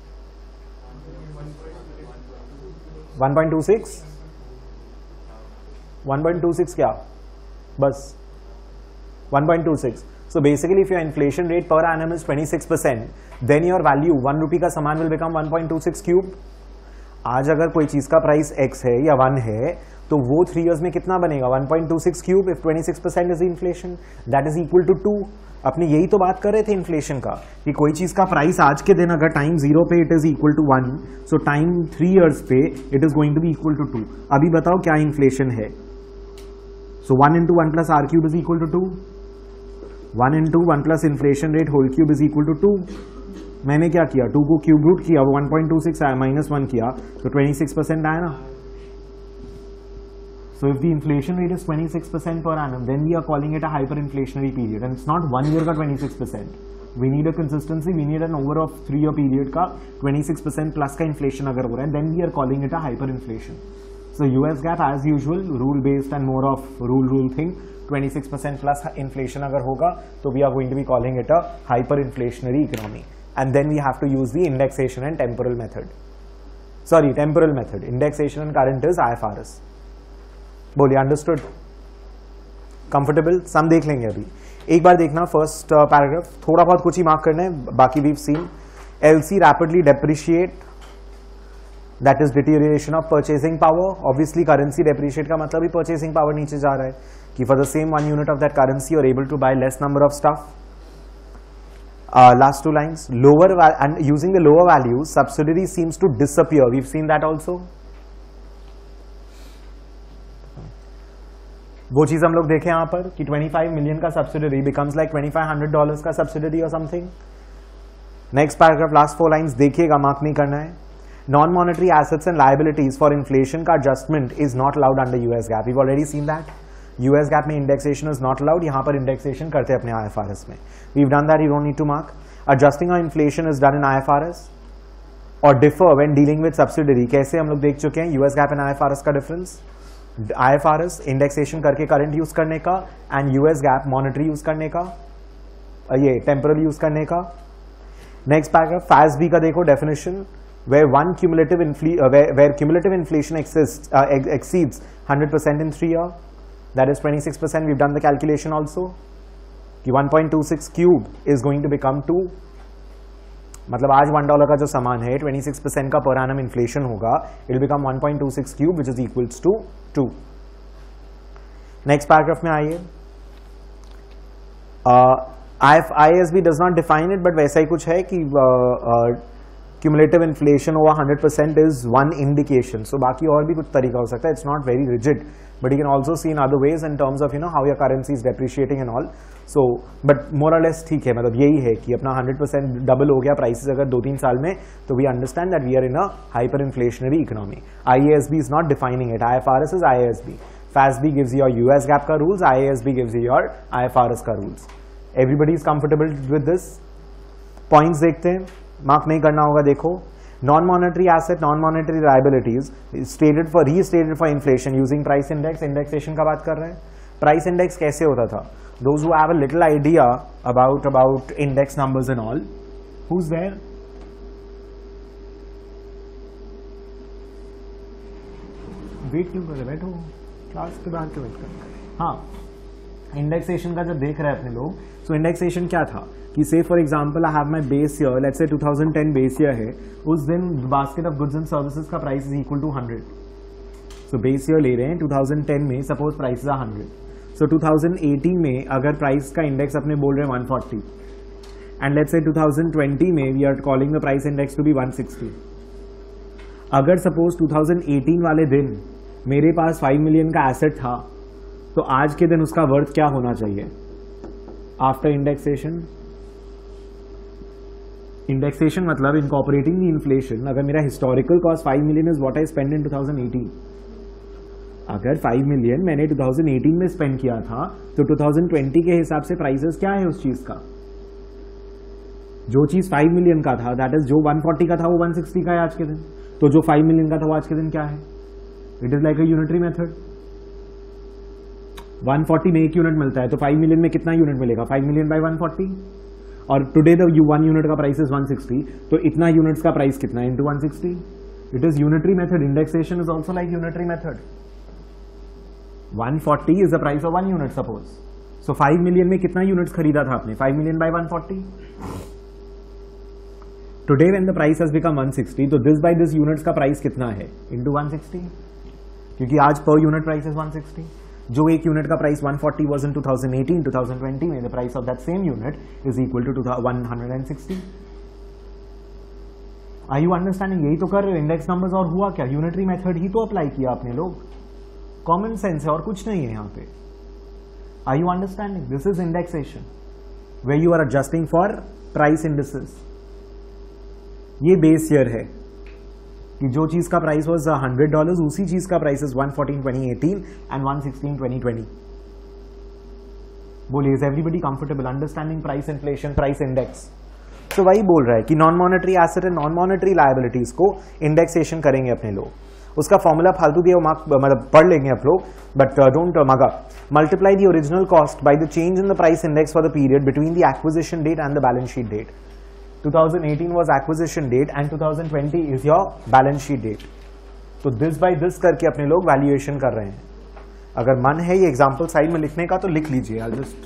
1.26 क्या? बस 1.26. So basically if your inflation rate per annum is 26%, then your value 1 rupee का सामान will become 1.26 क्यूब. आज अगर कोई चीज का प्राइस x है या 1 है तो वो 3 years में कितना बनेगा? 1.26 cube. If 26% is inflation, that is equal to 2. अपने यही तो बात कर रहे थे इन्फ्लेशन का, कि कोई चीज का प्राइस आज के दिन अगर टाइम 0 पे it is equal to 1, so time 3 years पे it is going to be equal to 2. अभी बताओ क्या इन्फ्लेशन है? सो 1 into 1 plus r cube is equal to 2. 1 into 1 plus inflation rate whole cube is equal to 2. मैंने क्या किया? 2 को क्यूब रूट किया, 1.26 आया, -1 किया तो 26% आया ना. So if the inflation rate is 26% per annum, then we are calling it a hyperinflationary period, and it's not 1 year का 26%. We need a consistency. We need an over of 3 year period का 26% plus का inflation अगर हो रहा है, then we are calling it a hyperinflation. So US GAAP as usual, rule based and more of rule thing. 26% plus inflation अगर होगा तो we are going to be calling it a hyperinflationary economy, and then we have to use the indexation and temporal method. Sorry, temporal method. Indexation and current is IFRS. बोलिए, अंडरस्टूड? कंफर्टेबल? सम देख लेंगे अभी. एक बार देखना फर्स्ट पैराग्राफ, थोड़ा बहुत कुछ ही मार्क करना है, बाकी we've seen. LC rapidly depreciate, that is deterioration of purchasing power. Obviously currency depreciate का मतलब ही परचेसिंग पावर नीचे जा रहा है, कि for the same 1 unit of that currency you are able to buy less number of stuff. Last 2 lines, lower and using the lower values, subsidiary seems to disappear. We've seen that also. वो चीज हम लोग देखे यहां पर कि 25 million का सब्सिडरी becomes like $2,500 का सब्सिडरी और something. Next paragraph, last 4 lines देखिएगा, मार्क नहीं करना है. Non monetary assets and liabilities for inflation का adjustment is not allowed under US GAAP. We already seen that. US GAAP में इंडेक्सेशन इज नॉट अलाउड. यहां पर इंडेक्सेशन करते हैं अपने आईएफआरएस में. We done that, you don't need to mark. Adjusting of inflation is done in IFRS और differ when dealing with subsidiary. कैसे हम लोग देख चुके हैं यूएस गैप एंड आईएफआरएस का डिफरेंस. आईएफआरएस इंडेक्सेशन करके करंट यूज करने का, and US GAAP monetary use करने का, ये टेम्पररी यूज करने का. नेक्स्ट पैराग्राफ, FASB का देखो definition, where cumulative inflation exceeds 100% in 3 year, that is 26%. We've done the calculation also. कि 1.26 cube is going to become 2. मतलब आज $1 का जो सामान है 26% का per annum inflation होगा, it will become 1.26 cube which is equals to 2. Next paragraph में आइए. IASB does not define it, but वैसा ही कुछ है कि cumulative inflation over 100% is one indication. So बाकी और भी कुछ तरीका हो सकता है. It's not very rigid, but you can also see in other ways in terms of how your currency is depreciating and all. So but more or less ठीक है, मतलब यही है कि अपना 100% डबल हो गया प्राइसेस अगर 2-3 साल में, तो we understand that we are in a hyperinflationary economy. IASB is not defining it. IFRS is IASB. FASB gives you your US GAAP का rules. IASB gives you your IFRS का rules. Everybody is comfortable with this? Points देखते हैं, मार्क नहीं करना होगा. देखो, non monetary asset, non monetary liabilities restated for inflation using price index. Indexation का बात कर रहे हैं. प्राइस इंडेक्स कैसे होता था? those who have a little idea about index numbers and all, who's there? Wait क्यों कर रहे, बैठो, क्लास के बाहर क्यों वेट कर रहे? हाँ, इंडेक्सेशन का जब देख रहे हैं अपने लोग, सो इंडेक्सेशन क्या था कि say for example I have my base year, let's say 2010 base year है, उस दिन basket of goods and services का price is equal to 100. So base year ले रहे हैं 2010 में, सपोज प्राइस 100. सो 2018 में अगर प्राइस का इंडेक्स अपने बोल रहे हैं 140, एंड लेट्स से 2020 में we are calling the price index to be 160. अगर सपोज 2018 वाले दिन मेरे पास 5 मिलियन का एसेट था, तो आज के दिन उसका वर्थ क्या होना चाहिए आफ्टर इंडेक्सेशन? इंडेक्सेशन मतलब इनकॉर्पोरेटिंग द इन्फ्लेशन. अगर मेरा historical cost 5 million is what I spend in 2018, अगर 5 मिलियन मैंने 2018 में स्पेंड किया था, तो 2020 के हिसाब से प्राइसेस क्या है उस चीज का? जो चीज 5 मिलियन का था, दैट इज जो 140 का था वो 160 का है आज के दिन. तो जो 5 मिलियन का था वो आज के दिन क्या है? It is like a unitary method. 140 में 1 यूनिट मिलता है, तो 5 मिलियन में कितना यूनिट मिलेगा? 5 मिलियन बाय 140. और टुडे द 1 यूनिट का प्राइस इज 160, तो इतना यूनिट्स का प्राइस कितना है into 160? It is unitary method. Indexation is also like unitary method. 140 is the price of 1 unit suppose. So 5 million में कितना यूनिट्स खरीदा था आपने? 5 million by 140. Today when the price has become 160, तो दिस बाय दिस यूनिट्स का प्राइस कितना है इंटू 160? क्योंकि आज पर यूनिट प्राइस इज 160. जो एक यूनिट का प्राइस 140 वाज इन 2018, 2020 में the price of that same unit is equal to 160. Are you understanding? यही तो कर रहे हो इंडेक्स नंबर्स. और हुआ क्या? यूनिटरी मेथड ही तो अप्लाई किया आपने लोग. कॉमन सेंस है और कुछ नहीं है यहाँ पे. Are you understanding? This is indexation where you are adjusting for price indices. ये बेस ईयर है कि जो चीज का प्राइस वाज $100, उसी चीज का प्राइस इज 114 2018 एंड 116 2020. बोलिए, is everybody comfortable understanding price inflation, price index? तो वही बोल रहा है कि non monetary asset and non monetary liabilities को इंडेक्सेशन करेंगे अपने लोग. उसका फॉर्मूला फालतू दिया मतलब पढ़ लेंगे आप लोग, but don't mug. Multiply the original cost by the change in the price index for the period between the acquisition date and the balance sheet date. 2018 was acquisition date and 2020 is your balance sheet date. तो this by this करके अपने लोग वैल्यूएशन कर रहे हैं. अगर मन है ये एग्जांपल साइड में लिखने का तो लिख लीजिए. I'll just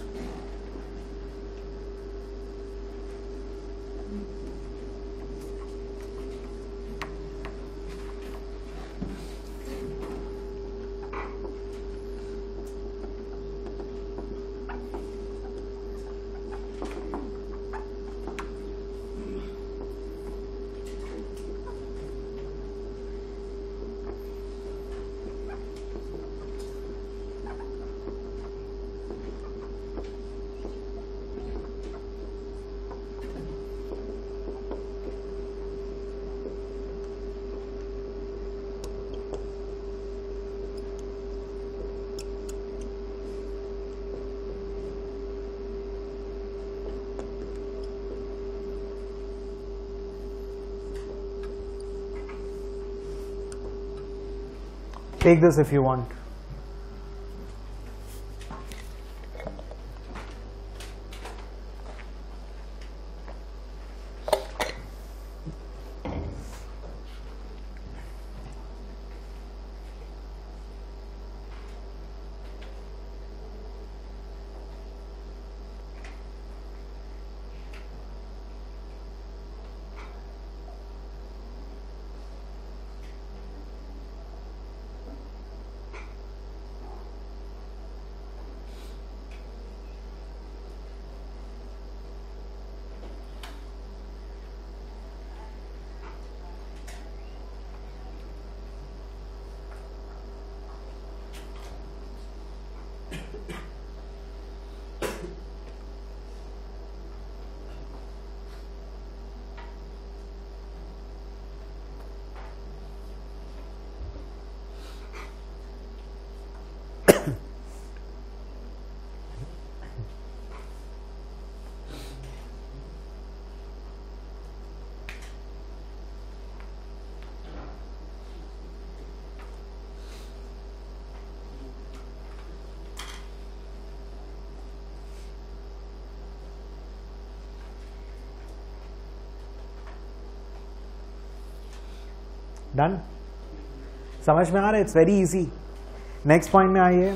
take this if you want. Done, समझ में आ रहा है? It's very easy. Next point में आइए.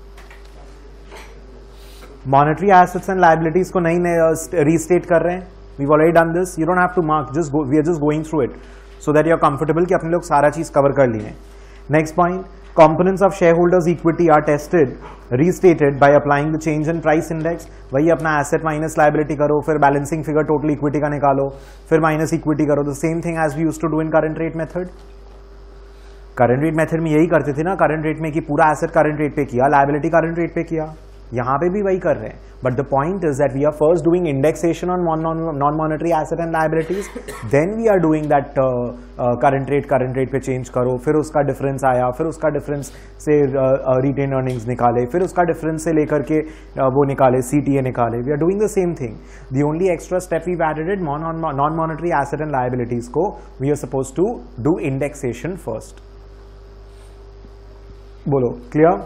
मॉनेटरी एसेट्स एंड लायबिलिटीज को नई रीस्टेट कर रहे हैं. We already done this. You don't have to mark, just we are just going through it so that you are comfortable कि अपने लोग सारा चीज कवर कर लिए. Next point, components of shareholders equity are tested, restated by applying the change in price index. वही अपना asset minus liability करो, फिर balancing figure total equity का निकालो, फिर minus equity करो. The same thing as we used to do in current rate method. current rate method में यही करते थे ना, current rate में कि पूरा asset current rate पे किया, liability current rate पे किया. यहाँ पे भी वही कर रहे हैं. But the point is that we are first doing indexation on non-monetary asset and liabilities, then we are doing that current rate पे change करो, फिर उसका difference आया, फिर उसका difference से retained earnings निकाले, फिर उसका difference से लेकर के वो निकाले, CTA निकाले. We are doing the same thing. The only extra step we've added it, non-monetary asset and liabilities को we are supposed to do indexation first. बोलो, clear?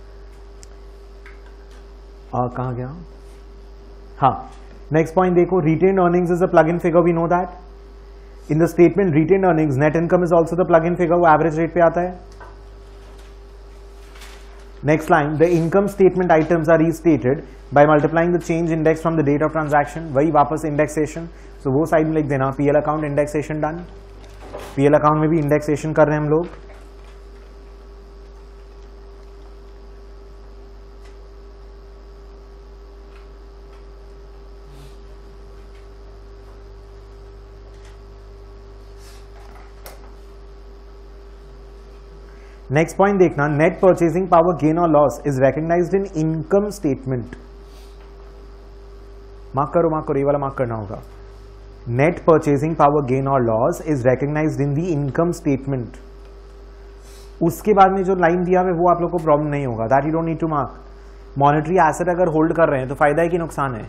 कहाँ गया? हाँ, नेक्स्ट पॉइंट देखो. Retained earnings is a plug in figure, we know that. In the statement retained earnings, net income is also the plug in figure, वो एवरेज रेट पे आता है. Next line, the income statement items are restated by multiplying the change index from the date of transaction. वही वापस इंडेक्सेशन, सो वो साइड में लिख देना. PL account indexation done. PL account में भी इंडेक्सेशन कर रहे हैं हम लोग. नेक्स्ट पॉइंट देखना, नेट परचेसिंग पावर गेन और loss is recognised in income statement. Mark करो, ये वाला मार्क करना होगा. नेट परचेसिंग पावर गेन और loss is recognised in the income statement. उसके बाद में जो लाइन दिया है वो आप लोग को प्रॉब्लम नहीं होगा, that you don't need to mark. Monetary asset अगर होल्ड कर रहे हैं तो फायदा है कि नुकसान है?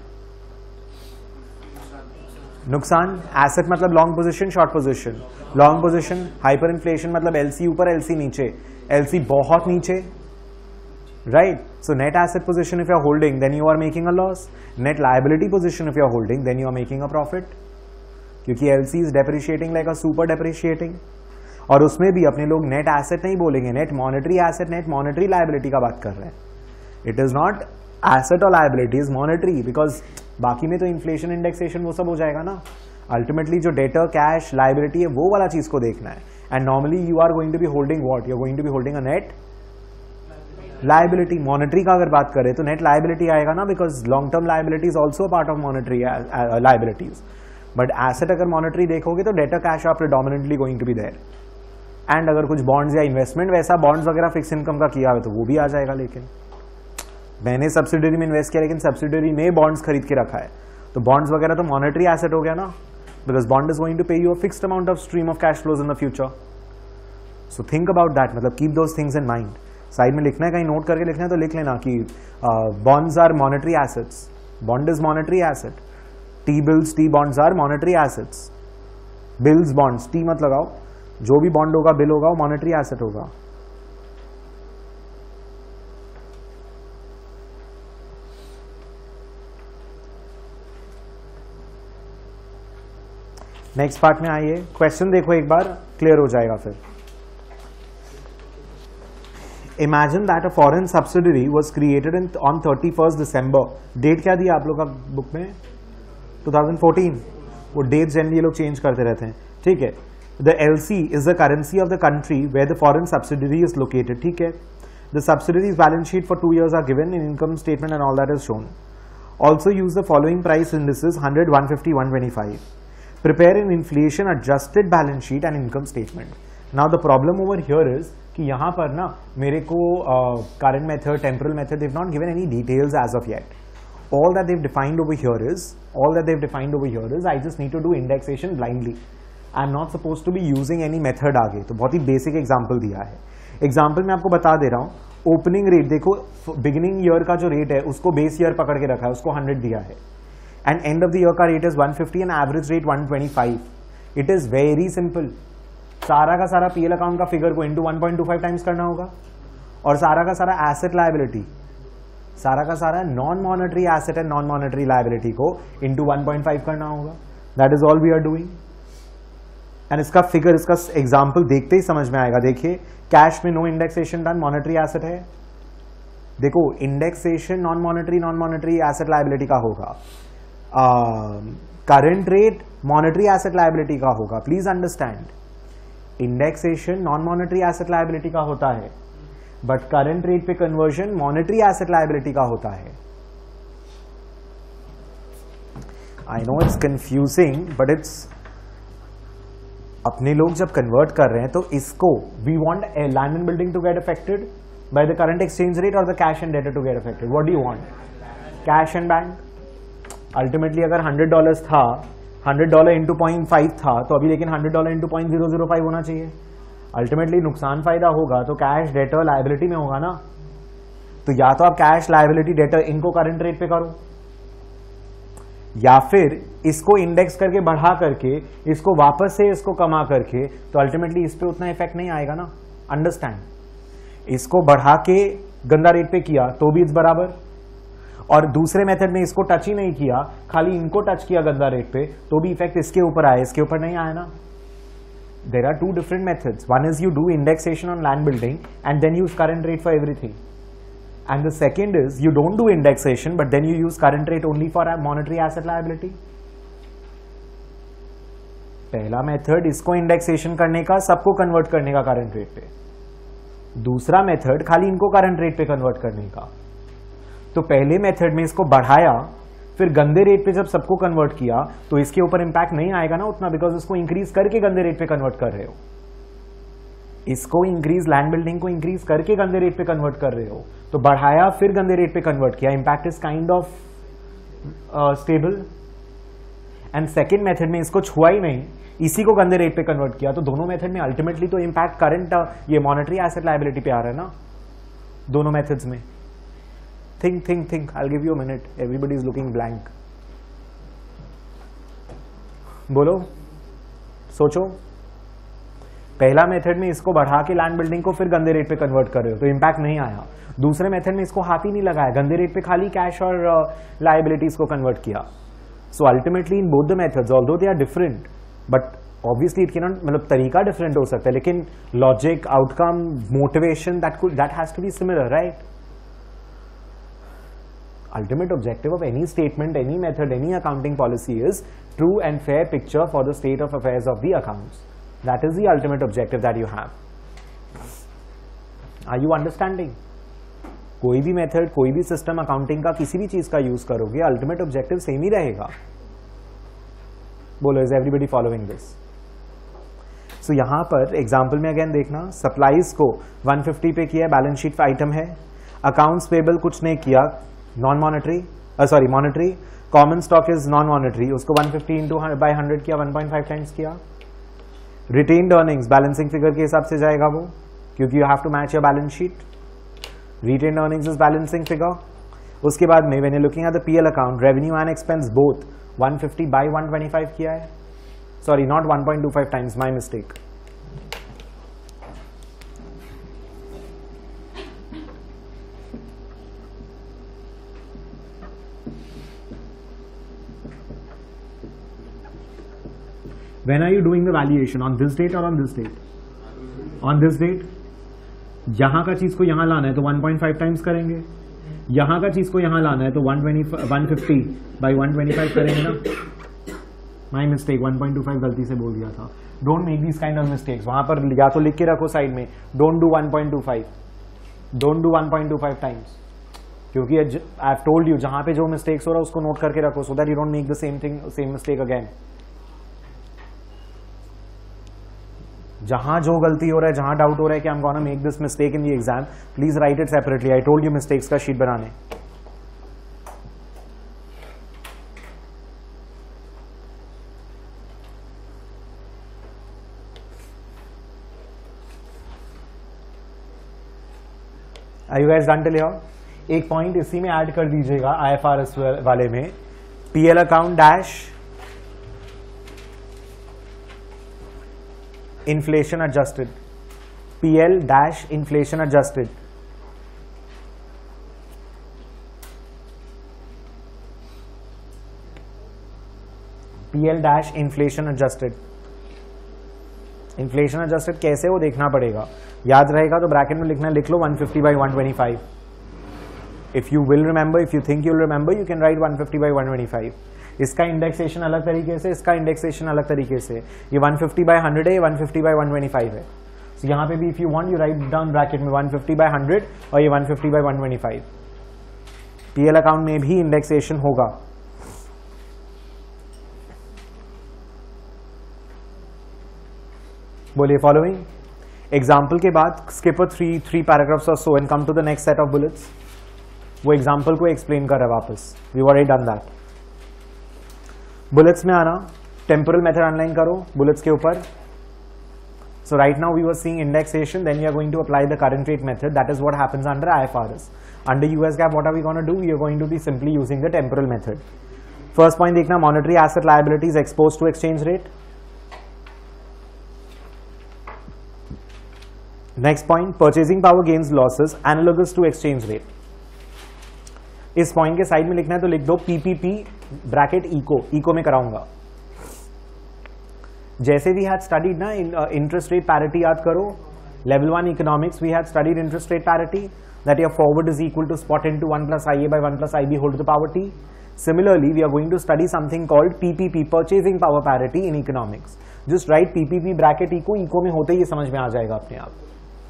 नुकसान. एसेट मतलब long position, short position. Long position hyper inflation मतलब एलसी ऊपर एलसी नीचे, एलसी बहुत नीचे, right? So net asset position if you are holding then you are making a loss. Net liability position if you are holding then you are making a profit, क्योंकि LC is depreciating like a super depreciating. और उसमें भी अपने लोग नेट एसेट नहीं बोलेंगे, net monetary asset, net monetary liability का बात कर रहे हैं. इट इज नॉट एसेट और लायबिलिटी, इज मॉनेटरी, बिकॉज बाकी में तो इन्फ्लेशन इंडेक्सेशन वो सब हो जाएगा ना. अल्टीमेटली जो डेटर कैश लायबिलिटी है वो वाला चीज को देखना है. And normally you are going to be holding what? You are going to be holding a net liability. Monetary का अगर बात करें तो नेट लायबिलिटी आएगा ना, because long term liability is also part of monetary liabilities. But asset अगर मॉनेटरी देखोगे तो debtor cash are predominantly going to be there. And अगर कुछ बॉन्ड्स या इन्वेस्टमेंट वैसा बॉन्ड्स वगैरह फिक्स इनकम का किया है तो वो भी आ जाएगा. लेकिन मैंने सब्सिडरी में इन्वेस्ट किया, लेकिन सब्सिडरी ने बॉन्ड्स खरीद के रखा है, तो बॉन्ड्स वगैरह तो मॉनेटरी एसेट हो गया ना, because bond is going to pay you a fixed amount of stream of cash flows in the future. So think about that, मतलब keep those things in mind. Side में लिखना है, कहीं नोट करके लिखना है तो लिख लेना कि bonds are monetary assets, bond is monetary asset. T bills, T bonds are monetary assets. Bills, bonds, T मत लगाओ, जो भी बॉन्ड होगा, बिल होगा, वो मॉनेटरी एसेट होगा. नेक्स्ट पार्ट में आइए, क्वेश्चन देखो एक बार, क्लियर हो जाएगा फिर. Imagine that a foreign subsidiary was created on 31st December. Date क्या दिया आप लोग का बुक में? 2014. वो डेट जनरली लोग चेंज करते रहते हैं, ठीक है. The LC is the currency of the country where the foreign subsidiary is located, ठीक है. The subsidiary's balance sheet for 2 years are given in income statement and all that is shown. Also use the following price indices 100, 150, 125. Prepare an inflation adjusted balance sheet and income statement. Now the problem over here is कि यहाँ पर ना मेरे को current method, temporal method, they've not given any details as of yet. All that they've defined over here is I just need to do indexation blindly. I'm not supposed to be using any method आगे. तो बहुत ही basic example दिया है. Example मैं आपको बता दे रहा हूँ. Opening rate देखो, beginning year का जो rate है उसको base year पकड़ के रखा है, उसको 100 दिया है. And end of the year का rate is 150 and average rate 125. It is very simple. सारा का सारा PL अकाउंट का फिगर को into 1.25 टाइम्स करना होगा, और सारा का सारा एसेट लायबिलिटी, सारा का सारा non monetary asset and non monetary liability को into 1.5 करना होगा. That is all we are doing. And इसका फिगर, इसका एग्जाम्पल देखते ही समझ में आएगा. देखिए कैश में no indexation done, monetary asset है. देखो indexation non monetary asset liability का होगा, current rate monetary asset liability का होगा. Please understand, indexation non monetary asset liability का होता है, बट करंट रेट पे कन्वर्जन मॉनेटरी एसेट लायबिलिटी का होता है. I know it's confusing but it's, अपने लोग जब कन्वर्ट कर रहे हैं तो इसको we want a land and building to get affected by the current exchange rate और the cash and debtor to get affected. What do you want? Cash and bank. Ultimately अगर $100 था, $100 इंटू 0.5 था, तो अभी लेकिन $100 इंटू 0.005 होना चाहिए. अल्टीमेटली नुकसान फायदा होगा तो कैश डेटर लायबिलिटी में होगा ना. तो या तो आप कैश लायबिलिटी डेटर इनको करंट रेट पे करो, या फिर इसको इंडेक्स करके बढ़ा करके इसको वापस से इसको कमा करके, तो अल्टीमेटली इस पे उतना इफेक्ट नहीं आएगा ना. अंडरस्टैंड, इसको बढ़ा के गंदा रेट पे किया तो भी इस बराबर, और दूसरे मेथड में इसको टच ही नहीं किया, खाली इनको टच किया गंदा रेट पे, तो भी इफेक्ट इसके ऊपर आया, इसके ऊपर नहीं आया ना. There are two different methods. One is you do indexation on land building and then use current rate for everything. And the second is you don't do indexation but then you use current rate only for a monetary asset liability. पहला मेथड इसको इंडेक्सेशन करने का, सबको कन्वर्ट करने का करंट रेट पे. दूसरा मेथड खाली इनको करंट रेट पे कन्वर्ट करने का. तो पहले मेथड में इसको बढ़ाया, फिर गंदे रेट पे जब सबको कन्वर्ट किया तो इसके ऊपर इंपैक्ट नहीं आएगा ना उतना, बिकॉज इसको इंक्रीज करके गंदे रेट पे कन्वर्ट कर रहे हो. इसको इंक्रीज, लैंड बिल्डिंग को इंक्रीज करके गंदे रेट पे कन्वर्ट कर रहे हो, तो बढ़ाया फिर गंदे रेट पे कन्वर्ट किया, impact is kind of stable. And second method में इसको छुआ ही नहीं, इसी को गंदे रेट पे कन्वर्ट किया, तो दोनों मेथड में अल्टीमेटली तो इंपैक्ट करंट ये मॉनेटरी एसेट लायबिलिटी पे आ रहा है ना दोनों मेथड्स में. Think I will give you a minute. Everybody is looking blank. बोलो, सोचो. पहला मेथड में इसको बढ़ा के लैंड बिल्डिंग को फिर गंदे रेट पे कन्वर्ट कर रहे हो तो इंपैक्ट नहीं आया. दूसरे मेथड में इसको हाथ ही नहीं लगाया, गंदे रेट पे खाली कैश और लायबिलिटीज को कन्वर्ट किया. So ultimately in both the methods, although they are different, but obviously it can not, मतलब तरीका डिफरेंट हो सकता है, लेकिन logic, outcome, motivation that has to be similar, right? Ultimate objective of any statement, any method, any accounting policy is true and fair picture for the state of affairs of the accounts. That is the ultimate objective that you have. Are you understanding? कोई भी मेथड, कोई भी सिस्टम अकाउंटिंग का किसी भी चीज का यूज करोगे, अल्टीमेट ऑब्जेक्टिव सेम ही रहेगा. बोलो, is everybody following this? So यहां पर एग्जांपल में अगेन देखना, सप्लाईज को 150 पे किया, बैलेंस शीट आइटम है. अकाउंट्स पेबल कुछ नहीं किया, non monetary, sorry monetary. Common stock is non monetary, उसको 150 इंटू बाय 100 किया, 1.5 टाइम्स किया. रिटेन्ड अर्निंग्स बैलेंसिंग फिगर के हिसाब से जाएगा वो, क्योंकि you have to match your balance sheet. Retained earnings is balancing figure. उसके बाद में when you looking at the PL account, revenue and expense both 150 by 125 किया है. Sorry, not 1.25 times, my mistake. When are you doing the valuation? On this date or on this date? On this date. यहां का चीज को यहां लाना है तो 1.5 टाइम्स करेंगे, यहां का चीज को यहां लाना है तो 150 बाई 125 करेंगे ना. माई मिस्टेक, 1.25 गलती से बोल दिया था. Don't make this kind of mistakes. वहां पर या तो लिख के रखो साइड में, don't do 1.25, don't do 1.25 times, क्योंकि आई हैव टोल्ड यू जहां पे जो मिस्टेक्स हो रहा है उसको नोट करके रखो, so that you don't make the same thing, same mistake again. जहां जो गलती हो रहा है, जहां डाउट हो रहा है कि I am gonna make this mistake in the exam, please write it separately. I told you mistakes का शीट बनाने. Are you guys done till here? एक पॉइंट इसी में ऐड कर दीजिएगा आईएफआरएस वाले में, PL account dash inflation adjusted, PL dash inflation adjusted. PL dash inflation adjusted. Inflation adjusted कैसे वो देखना पड़ेगा, याद रहेगा तो ब्रैकेट में लिखना, लिख लो 150/125. If you will remember, if you think you will remember, you can write 150/125. इसका इंडेक्सेशन अलग तरीके से, इसका इंडेक्सेशन अलग तरीके से. ये 150/100 है, ये 150/125 है. So, यहाँ पे भी if you want you write down bracket में 150/100 और ये 150/125. पीएल अकाउंट में भी इंडेक्सेशन होगा. बोलिए फॉलोइंग. एग्जाम्पल के बाद स्किप 3 पैराग्राफ्स और so and come to the next set of bullets. वो एग्जाम्पल को एक्सप्लेन कर रहा है वापस. We already done that. Bullets में आना, टेम्पोरल मेथड अनलाइन करो बुलेट्स के ऊपर. So right now we were seeing indexation, then we are going to apply the current rate method. That is what happens under IFRS. Under US GAAP, what are we going to do? We are going to be simply using the temporal method. First point देखना, monetary asset liabilities exposed to exchange rate. Next point, purchasing power gains losses analogous to exchange rate. इस पॉइंट के साइड में लिखना है तो लिख दो PPP ब्रैकेट इको में कराऊंगा. जैसे वी हैड स्टडीड ना इंटरेस्ट रेट पैरिटी, याद करो level 1 economics, we had studied interest rate parity, that your forward is equal to spot into 1 + IA by 1 + IB whole to the power T. Similarly we are going to study something called PPP, purchasing power parity in economics. Just write PPP bracket eco में होते ही समझ में आ जाएगा अपने आप.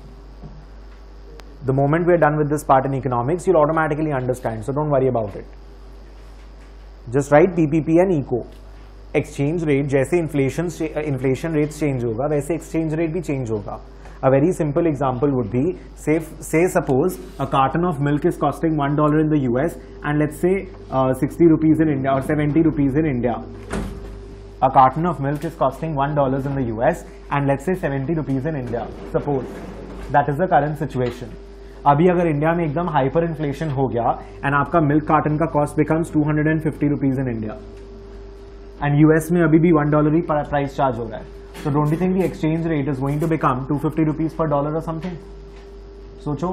The moment we are done with this part in economics, you'll automatically understand, so don't worry about it. Just write PPP and eco. Exchange rate, जैसे इन्फ्लेशन रेट चेंज होगा वैसे एक्सचेंज रेट भी चेंज होगा. A very simple example would be, say suppose a carton of milk is costing $1 in the US and let's say 60 rupees in India और 70 rupees in India. A carton of milk is costing $1 in the US and let's say 70 rupees in India. Suppose that is the current situation. अभी अगर इंडिया में एकदम हाइपर इन्फ्लेशन हो गया एंड आपका मिल्क कार्टन का cost becomes 250 rupees in India and US में अभी भी $1 ही प्राइस चार्ज हो रहा है. So don't you think the exchange rate is going to become 250 rupees per dollar or something? सोचो,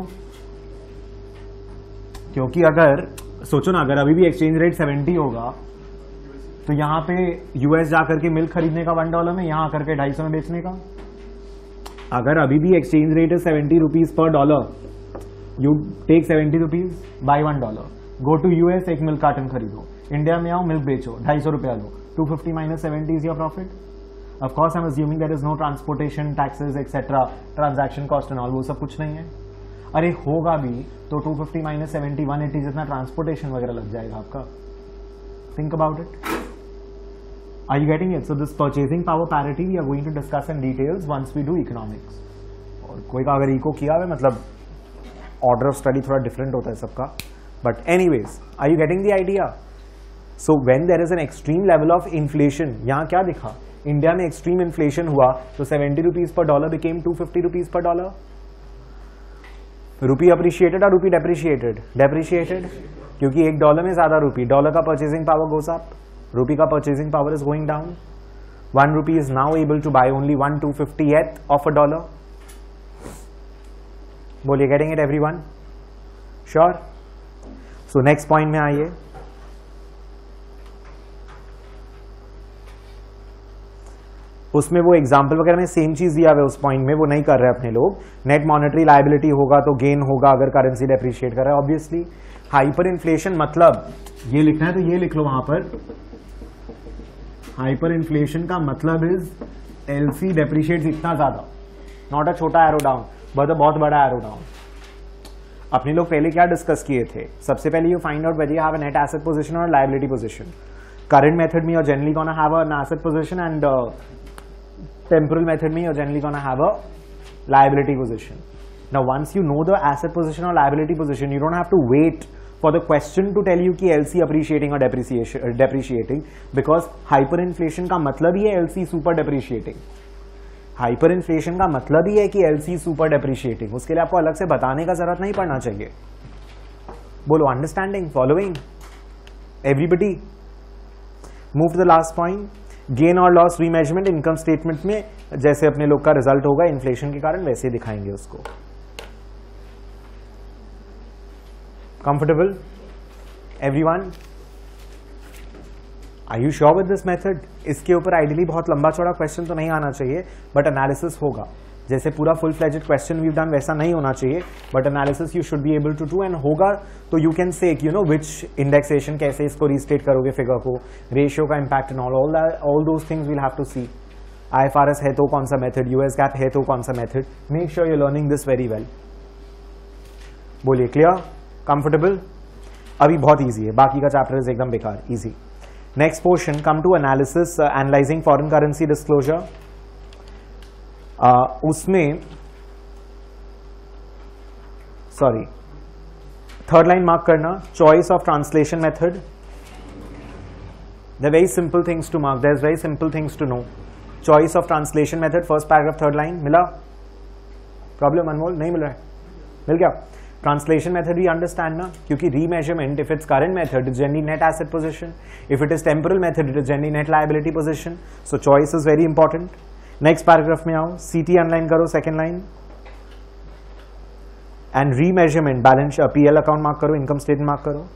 क्योंकि अगर सोचो ना, अगर अभी भी एक्सचेंज रेट 70 होगा तो यहाँ पे यूएस जाकर के मिल्क खरीदने का $1 में, यहाँ आकर के 250 में बेचने का. अगर अभी भी एक्सचेंज रेट है 70 रुपीज पर dollar, you take 70 rupees by $1, go to US, एक मिल्क कार्टन खरीदो, इंडिया में आओ मिल्क बेचो, 250 रुपया लो, 250 minus 70 is your profit. Of course, I'm assuming there is no transportation, taxes, etc., transaction cost and all, वो सब कुछ नहीं है. अरे होगा भी तो 250 minus 70, 180 जितना ट्रांसपोर्टेशन वगैरह लग जाएगा आपका. Think about it. Are you getting it? So this purchasing power parity we are going to discuss in details once we do economics. और कोई का अगर इको किया हुआ मतलब ऑर्डर ऑफ स्टडी थोड़ा डिफरेंट होता है सबका. But anyways, are you getting the idea? So when there is an extreme level of inflation, यहाँ क्या दिखा, इंडिया में एक्सट्रीम इन्फ्लेशन हुआ तो 70 रुपीज पर डॉलर बिकेम 250 रुपीज पर डॉलर. रूपी अप्रिशिएटेड और रूपी डेप्रिशिएटेड? डेप्रिशिएटेड, क्योंकि $1 में ज्यादा रूपी, डॉलर का परचेसिंग पावर गोस अप, रूपी का purchasing power is going down. 1 rupee is now able to buy only 1/250th of a dollar. बोलिए, getting it everyone? Sure? So next point में आइए. उसमें वो एग्जाम्पल वगैरह में सेम चीज दिया हुआ है, उस पॉइंट में वो नहीं कर रहे अपने लोग. नेट मॉनेटरी लायबिलिटी होगा तो गेन होगा अगर करेंसी डेप्रिशिएट कर रहा है. ऑब्वियसली हाइपर इन्फ्लेशन मतलब ये लिखना है तो ये लिख लो वहां पर. हाइपर इन्फ्लेशन का मतलब इज एलसी डेप्रिशिएट इतना ज्यादा, नॉट अ छोटा एरो डाउन बट अ बहुत बड़ा एरो डाउन. अपने लोग पहले क्या डिस्कस किए थे? सबसे पहले you find out whether you have a net asset position और लायबिलिटी पोजीशन. करंट मेथड में you are generally gonna have an asset position and temporal method you're generally going to have a liability position. Now once you know the asset position or liability position, you don't have to wait for the question to tell you कि LC appreciating or depreciating, because hyperinflation का मतलब ही है LC super depreciating. hyperinflation का मतलब ही है कि LC super depreciating. उसके लिए आपको अलग से बताने का जरूरत नहीं पड़ना चाहिए. बोलो, understanding, following, everybody. Move to the last point. Gain और लॉस रीमेजरमेंट इनकम स्टेटमेंट में जैसे अपने लोग का रिजल्ट होगा इन्फ्लेशन के कारण वैसे दिखाएंगे उसको. Comfortable everyone? Are you sure with this method? इसके ऊपर आइडियली बहुत लंबा चौड़ा क्वेश्चन तो नहीं आना चाहिए, बट एनालिसिस होगा. जैसे पूरा full fledged question we done वैसा नहीं होना चाहिए, but analysis you should be able to do, and होगा तो you can say you know which indexation, कैसे इसको रीस्टेट करोगे फिगर को, रेशियो का impact and all those things will have to see. IFRS है तो कौन सा मेथड, US GAAP है तो कौन सा method. Make sure you learning this very well. बोलिए क्लियर, कंफर्टेबल? अभी बहुत ईजी है, बाकी का चैप्टर एकदम बेकार, easy. Next portion, come to analysis, analyzing foreign currency disclosure. उसमें सॉरी थर्ड लाइन मार्क करना, choice of translation method. The very simple things to mark, there is very simple things to know. Choice of translation method, first paragraph third line. मिला? प्रॉब्लम अनमोल? नहीं मिल रहा है? मिल गया. ट्रांसलेशन मेथड भी अंडरस्टैंड ना, क्योंकि remeasurement, if it's current method is generally net asset position, if it is temporal method it is generally net liability position. So choice is very important. Next paragraph में आओ, CT अनलाइन करो, second line. And remeasurement, balance PL account mark करो, इनकम स्टेटमेंट मार्क करो,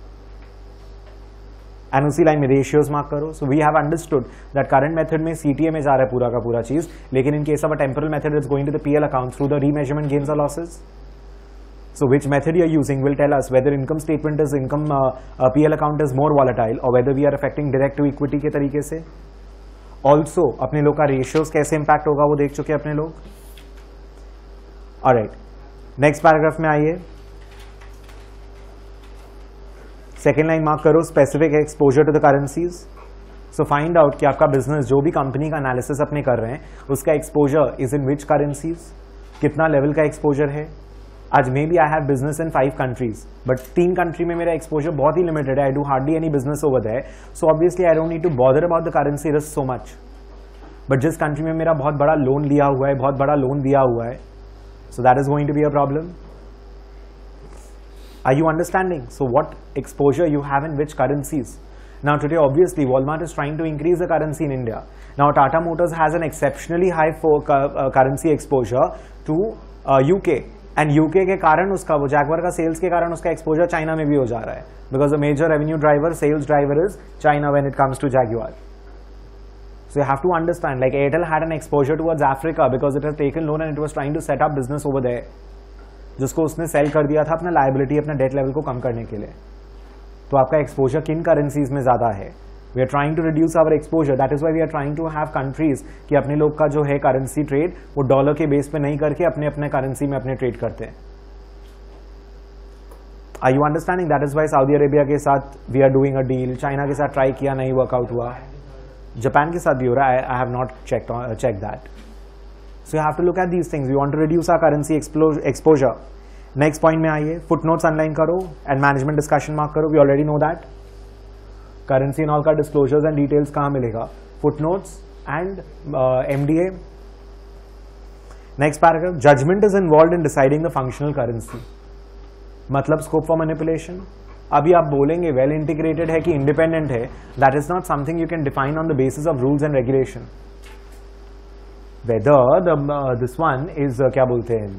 एंड उसी लाइन में रेशियोज मार्क करो. So we have understood that current method में CTA में जा रहा है पूरा का पूरा चीज, लेकिन in case of a temporal method is going to the PL account through the remeasurement gains और losses. So which method you are using will tell us whether income statement is PL account is more volatile or whether we are affecting direct to equity के तरीके से. Also अपने लोग का ratios कैसे impact होगा वो देख चुके अपने लोग. Alright, next paragraph में आइए. Second line mark करो, specific exposure to the currencies. So find out कि आपका business जो भी company का analysis अपने कर रहे हैं उसका exposure is in which currencies, कितना level का exposure है. आज maybe I have business in 5 countries, but 3 country में मेरा एक्सपोजर बहुत ही लिमिटेड है. I do hardly any business over there, so obviously I don't need to bother about the currency risk so much. But जिस कंट्री में मेरा बहुत बड़ा लोन लिया हुआ है, बहुत बड़ा लोन दिया हुआ है, so that is going to be a problem. Are you understanding? So what exposure you have in which currencies. Now today obviously Walmart is trying to increase the currency in India. Now Tata Motors has an exceptionally high currency exposure to UK. And UK के कारण उसका वो जैगवार का सेल्स के कारण उसका एक्सपोजर चाइना में भी हो जा रहा है, because the major revenue driver, sales driver is China when it comes to Jaguar. So you have to understand, like Airtel had an exposure towards Africa because it has taken loan and it was trying to set up business over there, जिसको उसने सेल कर दिया था अपना लायबिलिटी, अपना डेट लेवल को कम करने के लिए. तो आपका एक्सपोजर किन करेंसीज में ज्यादा है? We are trying to reduce our exposure, that is why we are trying to have countries कि अपने लोग का जो है करेंसी ट्रेड वो डॉलर के बेस पे नहीं करके अपने अपने करेंसी में अपने ट्रेड करते हैं. Are you understanding? That is why Saudi Arabia के साथ we are doing a deal, China के साथ ट्राई किया, नहीं वर्कआउट हुआ, जापान के साथ भी हो रहा है. I have not check that. So you have to look at these things. We want to reduce our currency exposure. Next point में आइए, फुटनोट्स अनलाइन करो एंड मैनेजमेंट डिस्कशन मार्क करो. We already know that. Currency and all का डिस्क्लोजर्स एंड डिटेल्स कहां मिलेगा? Footnotes and MDA. Next paragraph, judgement is involve in deciding the functional currency. मतलब स्कोप फॉर मैनिपुलेशन. अभी आप बोलेंगे वेल इंटीग्रेटेड है कि इंडिपेंडेंट है, that is not something you can define on the basis of rules and regulation. Whether this one is क्या बोलते हैं,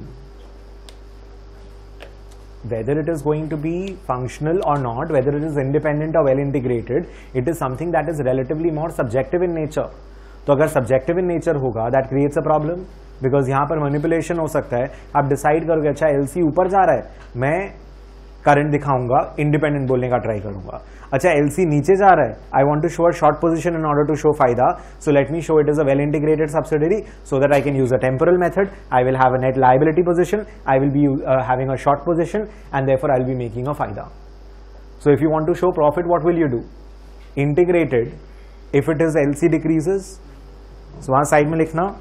whether it is going to be functional or not, whether it is independent or well integrated, it is something that is relatively more subjective in nature. तो अगर subjective in nature होगा, that creates a problem, because यहाँ पर manipulation हो सकता है. आप decide करोगे अच्छा LC ऊपर जा रहा है, मैं करंट दिखाऊंगा, इंडिपेंडेंट बोलने का ट्राई करूंगा. अच्छा LC नीचे जा रहा है, I want to show a short position in order to show फायदा, so let me show it is a well integrated subsidiary so that I can use a temporal method. I will have a net liability position, I will be having a short position and therefore I will be making a फायदा. So if you want to show profit, what will you do? Integrated. If it is LC decreases, so वहां साइड में लिखना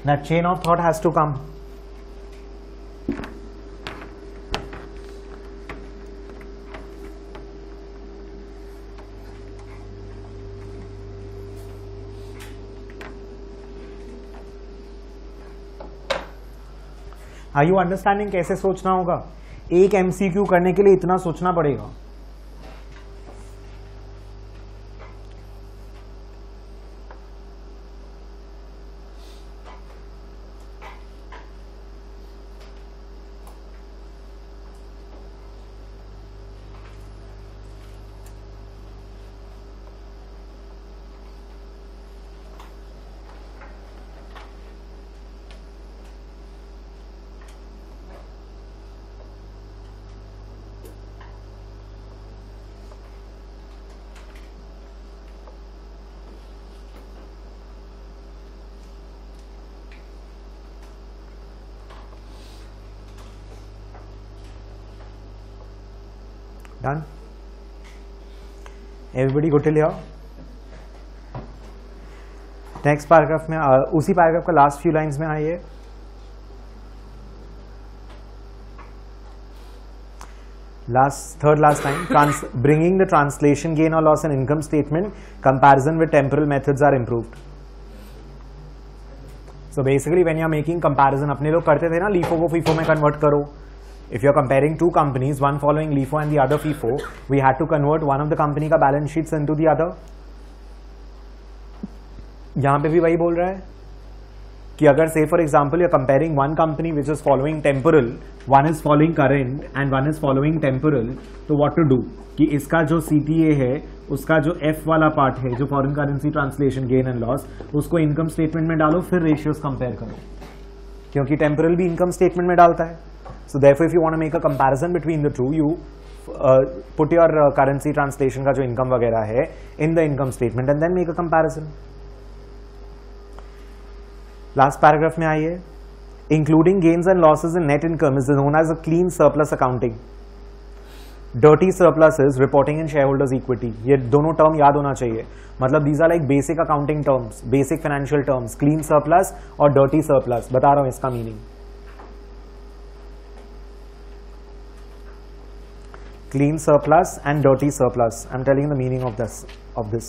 That chain of thought has to come. Are you understanding कैसे सोचना होगा? एक MCQ करने के लिए इतना सोचना पड़ेगा. Done? Everybody go till here? Next paragraph में उसी paragraph का last few lines में आइए. Third last line. Bringing the translation gain or loss and income statement comparison with temporal methods are improved. So basically when you are making comparison, अपने लोग करते थे ना, LIFO को FIFO में convert करो. If you are comparing two companies, one following LIFO and the other FIFO, we had to convert one of the company का balance sheets into the other. यहाँ पे भी वही बोल रहा है कि अगर say for example you are comparing one company which is following temporal, one is following current and one is following temporal, तो what to do कि इसका जो CTA है उसका जो F वाला पार्ट है जो foreign currency translation gain and loss उसको इनकम स्टेटमेंट में डालो, फिर रेशियोज कंपेयर करो, क्योंकि टेम्पोरल भी इनकम स्टेटमेंट में डालता है. So therefore, if you want to make a comparison between the two, you put your currency translation का जो income वगैरह है in the income statement and then make a comparison. Last paragraph में आइए. Including gains and losses in net income is known as a clean surplus accounting. Dirty surplus is reporting in shareholders equity. ये दोनों term याद होना चाहिए. मतलब these are like basic accounting terms, basic financial terms. Clean surplus और dirty surplus. बता रहा हूँ इसका meaning. Clean surplus and dirty surplus. I'm telling you the meaning of this.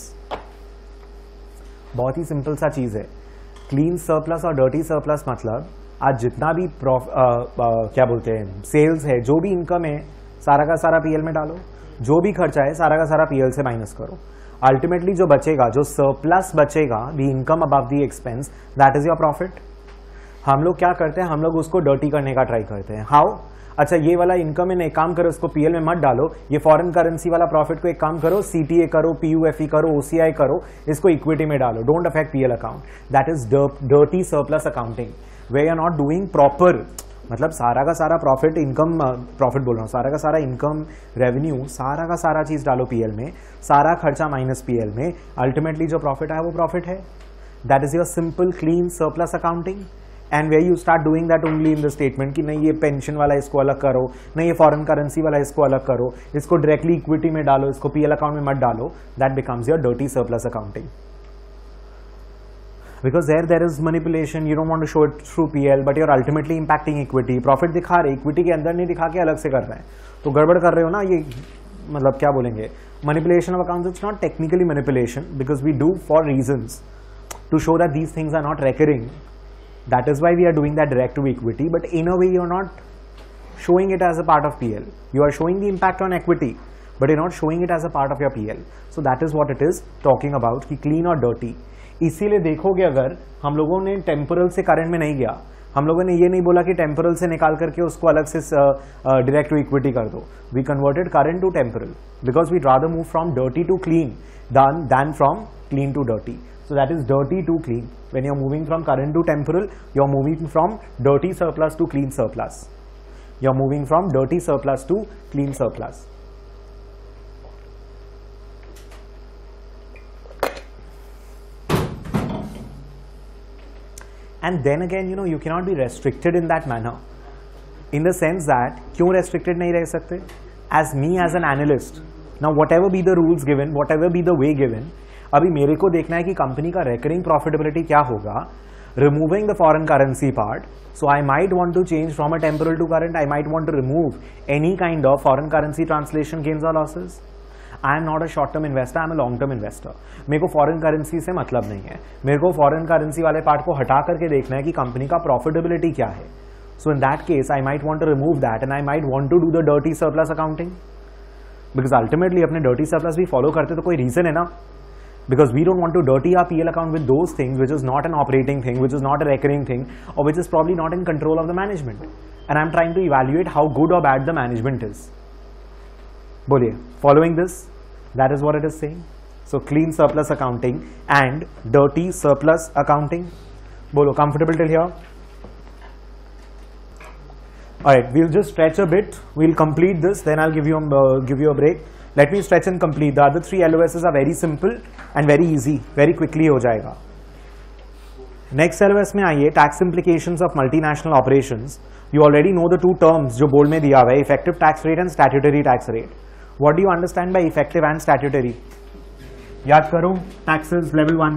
बहुत ही सिंपल सा चीज है. Clean surplus और dirty surplus मतलब आज जितना भी क्या बोलते हैं सेल्स है, जो भी इनकम है, सारा का सारा पीएल में डालो, जो भी खर्चा है सारा का सारा पीएल से माइनस करो. अल्टीमेटली जो बचेगा, जो सरप्लस बचेगा, the income above the expense, that is your profit. हम लोग क्या करते हैं, हम लोग उसको डर्टी करने का ट्राई करते हैं. हाउ? अच्छा, ये वाला इनकम है, एक काम करो, इसको पीएल में मत डालो, ये फॉरेन करेंसी वाला प्रॉफिट को एक काम करो, सीटीए करो, पीयूएफई करो, ओसीआई करो, इसको इक्विटी में डालो. Don't affect PL account. That is dirty surplus accounting, we are not doing proper. मतलब सारा का सारा प्रॉफिट, इनकम, प्रॉफिट बोल रहा हूँ, सारा का सारा इनकम, रेवेन्यू, सारा का सारा चीज डालो पीएल में, सारा खर्चा माइनस पीएल में, अल्टीमेटली जो प्रॉफिट है वो प्रॉफिट है. That is your simple clean surplus accounting. And where you start doing that only in the statement कि नहीं ये पेंशन वाला इसको अलग करो, नहीं ये फॉरेन करेंसी वाला इसको अलग करो, इसको डायरेक्टली इक्विटी में डालो, इसको पीएल अकाउंट में मत डालो. That becomes your dirty surplus accounting. Because there is manipulation, you don't want to show it through PL, but you're ultimately impacting equity. Profit दिखा रहे, equity के अंदर नहीं दिखा के अलग से कर रहे हैं, तो गड़बड़ कर रहे हो ना. ये मतलब क्या बोलेंगे, manipulation of accounts. It's not technically manipulation because we do for reasons to show that these things are not recurring. That is why we are doing that direct to equity. But in a way, you're not showing it as a part of PL. You are showing the impact on equity, but you're not showing it as a part of your PL. So that is what it is talking about कि clean और dirty. इसीलिए देखोगे अगर हम लोगों ने टेम्पोरल से करंट में नहीं गया, हम लोगों ने ये नहीं बोला कि टेम्पोरल से निकाल करके उसको अलग से डायरेक्ट टू इक्विटी कर दो. We converted current to temporal because we rather move from dirty to clean than from clean to dirty. So that is dirty to clean. When you are moving from current to temporal, you are moving from dirty surplus to clean surplus. You are moving from dirty surplus to clean surplus. And then again, you know, you cannot be restricted in that manner. In the sense that, क्यों restricted नहीं रह सकते? As me as an analyst, now whatever be the rules given, whatever be the way given, अभी मेरे को देखना है कि कंपनी का रेकरिंग प्रॉफिटेबिलिटी क्या होगा. removing the foreign currency part. So I might want to change from a temporal to current. I might want to remove any kind of foreign currency translation gains or losses. I am not a short term investor, I am a long term investor. मेरे को फॉरेन करेंसी से मतलब नहीं है, मेरे को फॉरेन करेंसी वाले पार्ट को हटा करके देखना है कि कंपनी का प्रॉफिटेबिलिटी क्या है. So in that case, I might want to remove that and I might want to do the dirty surplus accounting. Because ultimately अपने dirty surplus भी follow करते तो कोई reason है ना. Because we don't want to dirty our PL account with those things which is not an operating thing, which is not a recurring thing, or which is probably not in control of the management. And I'm trying to evaluate how good or bad the management is. बोलिए, following this, that is what it is saying. So clean surplus accounting and dirty surplus accounting. बोलो, comfortable till here? Alright, we'll just stretch a bit. We'll complete this, then I'll give you a break. Let me stretch and complete. The other three LOSs are very simple and very easy. Very quickly हो जाएगा. Next LOS में आइए, tax implications of multinational operations. You already know the two terms जो बोर्ड में दिया हुआ है, effective tax rate and statutory tax rate. What do you understand by effective and statutory? याद करो, taxes level 1.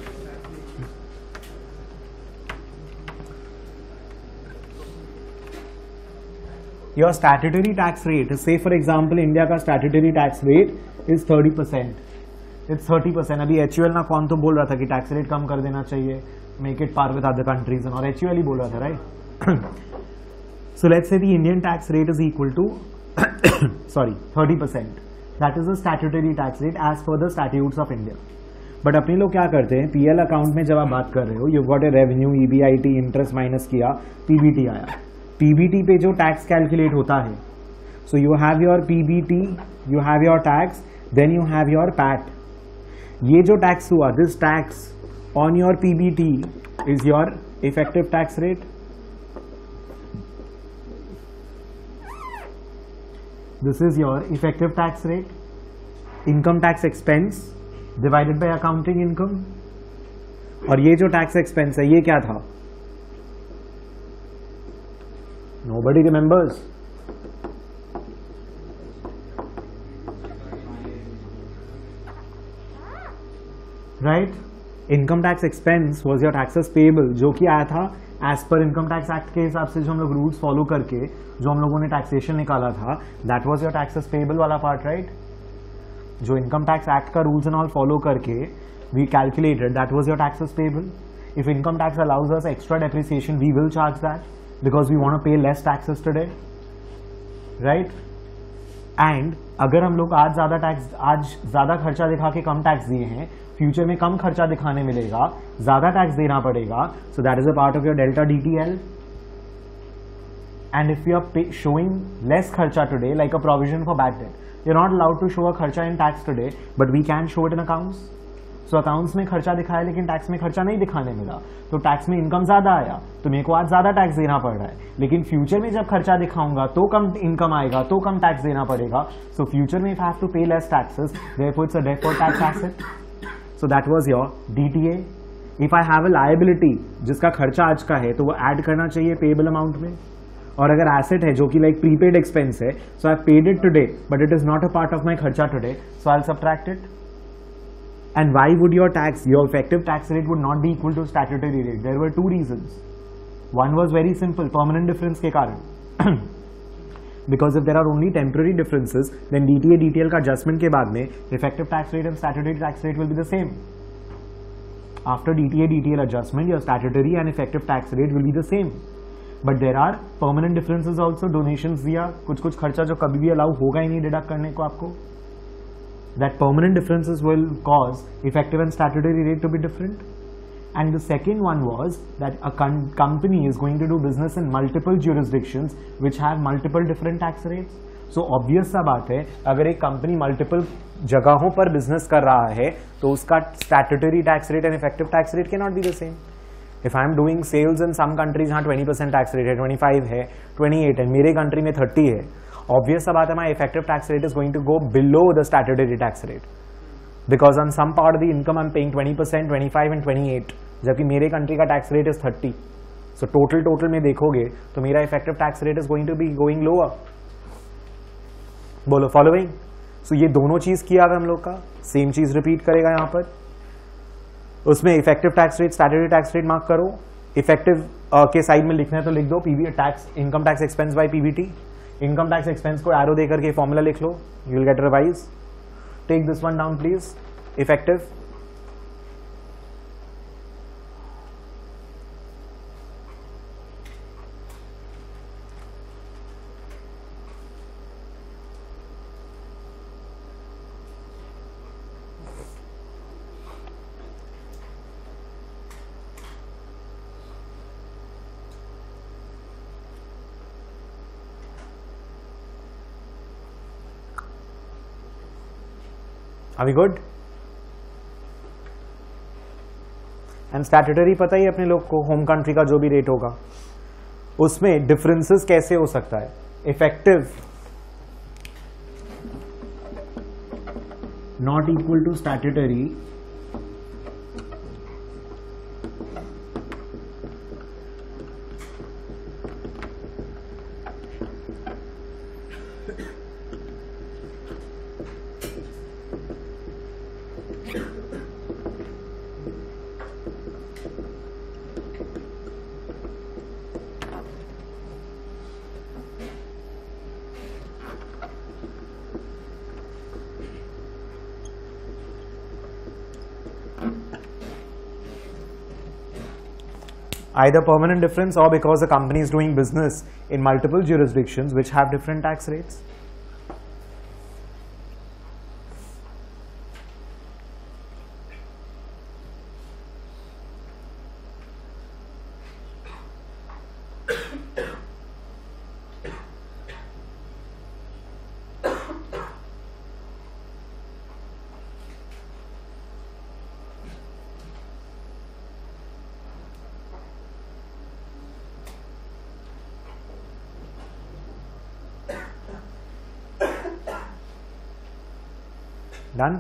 Your statutory tax rate, say for example, India का statutory tax rate is 30%. It's 30%. अभी HUL ना कौन तो बोल रहा था कि tax rate कम कर देना चाहिए, make it par with other countries, और HUL ही बोल रहा था, right? So let's say the Indian tax rate is equal to, sorry, 30%. That is the statutory tax rate as per the statutes of India. But अपने लोग क्या करते हैं, PL account में जब आप बात कर रहे हो, you've got a revenue, EBIT, interest minus किया, PBT आया. PBT पे जो टैक्स कैलकुलेट होता है, so you have your PBT, you have your tax, then you have your PAT. ये जो टैक्स हुआ, this tax on your PBT is your effective tax rate. This is your effective tax rate. Income tax expense divided by accounting income. और ये जो टैक्स एक्सपेंस है, ये क्या था? Nobody remembers. Right? Income tax expense was your taxes payable, जो कि आया था as per Income Tax Act के हिसाब से, जो हम लोग रूल्स फॉलो करके जो हम लोगों ने टैक्सेशन निकाला था, that was your taxes payable वाला पार्ट, right? जो Income Tax Act का रूल्स एंड ऑल फॉलो करके we calculated, that was your taxes payable. If income tax allows us extra depreciation, we will charge that. Because we want to pay less taxes today, right? And अगर हम लोग आज ज़्यादा खर्चा दिखा के कम टैक्स दिए हैं, फ्यूचर में कम खर्चा दिखाने मिलेगा, ज़्यादा टैक्स देना पड़ेगा. So that is a part of your delta DTL. And if you are showing less खर्चा today, like a provision for bad debt, you're not allowed to show a खर्चा in tax today, but we can show it in accounts. So accounts में खर्चा दिखाया लेकिन टैक्स में खर्चा नहीं दिखाने मिला, तो टैक्स में इनकम ज्यादा आया, तो मेरे को आज ज्यादा टैक्स देना पड़ रहा है. लेकिन फ्यूचर में जब खर्चा दिखाऊंगा तो कम इनकम आएगा, तो कम टैक्स देना पड़ेगा. सो फ्यूचर में if have to pay less taxes, therefore it's a deferred tax asset. So that was your DTA. If I have a liability जिसका खर्चा आज का है, तो वो ऐड करना चाहिए पेएबल अमाउंट में. और अगर एसेट है जो कि लाइक प्रीपेड एक्सपेंस है, so I paid it today but it is not a part of my खर्चा today, so I will subtract it. And why would your effective tax rate would not be equal to statutory rate? There were two reasons. One was very simple, permanent difference के कारण. Because if there are only temporary differences, then DTA DTL का adjustment के बाद में effective tax rate and statutory tax rate will be the same. After DTA DTL adjustment, your statutory and effective tax rate will be the same. But there are permanent differences also. Donations दिया, कुछ खर्चा जो कभी भी allow होगा ही नहीं deduct करने को आपको. That permanent differences will cause effective and statutory rate to be different. And the second one was that a company is going to do business in multiple jurisdictions which have multiple different tax rates. So obvious सा बात है, अगर एक कंपनी मल्टीपल जगहों पर बिजनेस कर रहा है, तो उसका statutory tax rate and effective tax rate cannot be the same. If I am doing sales in some countries, हाँ 20% tax rate है, 25 है, 28 है, मेरे कंट्री में 30 है, obvious सा बात है, my effective tax rate is going to go below the statutory tax rate, because on some part of the income I'm paying 20%, 25 and 28, जबकि मेरे कंट्री का tax rate is 30. So total में देखोगे तो मेरा effective tax rate is going to be going lower. बोलो following. So ये दोनों चीज किया अगर हम लोग का, सेम चीज रिपीट करेगा यहाँ पर. उसमें effective tax rate, statutory tax rate mark करो। इफेक्टिव के साइड में लिखना है तो लिख दो PBT tax, income tax expense by PBT. Income tax expense को एरो देकर के फॉर्मूला लिख लो, you will get revise. Take this one down please, effective. Are we good? And statutory पता ही अपने लोग को, होम कंट्री का जो भी रेट होगा उसमें डिफरेंसेस कैसे हो सकता है। Effective not equal to statutory, either permanent difference or because the company is doing business in multiple jurisdictions which have different tax rates. Done?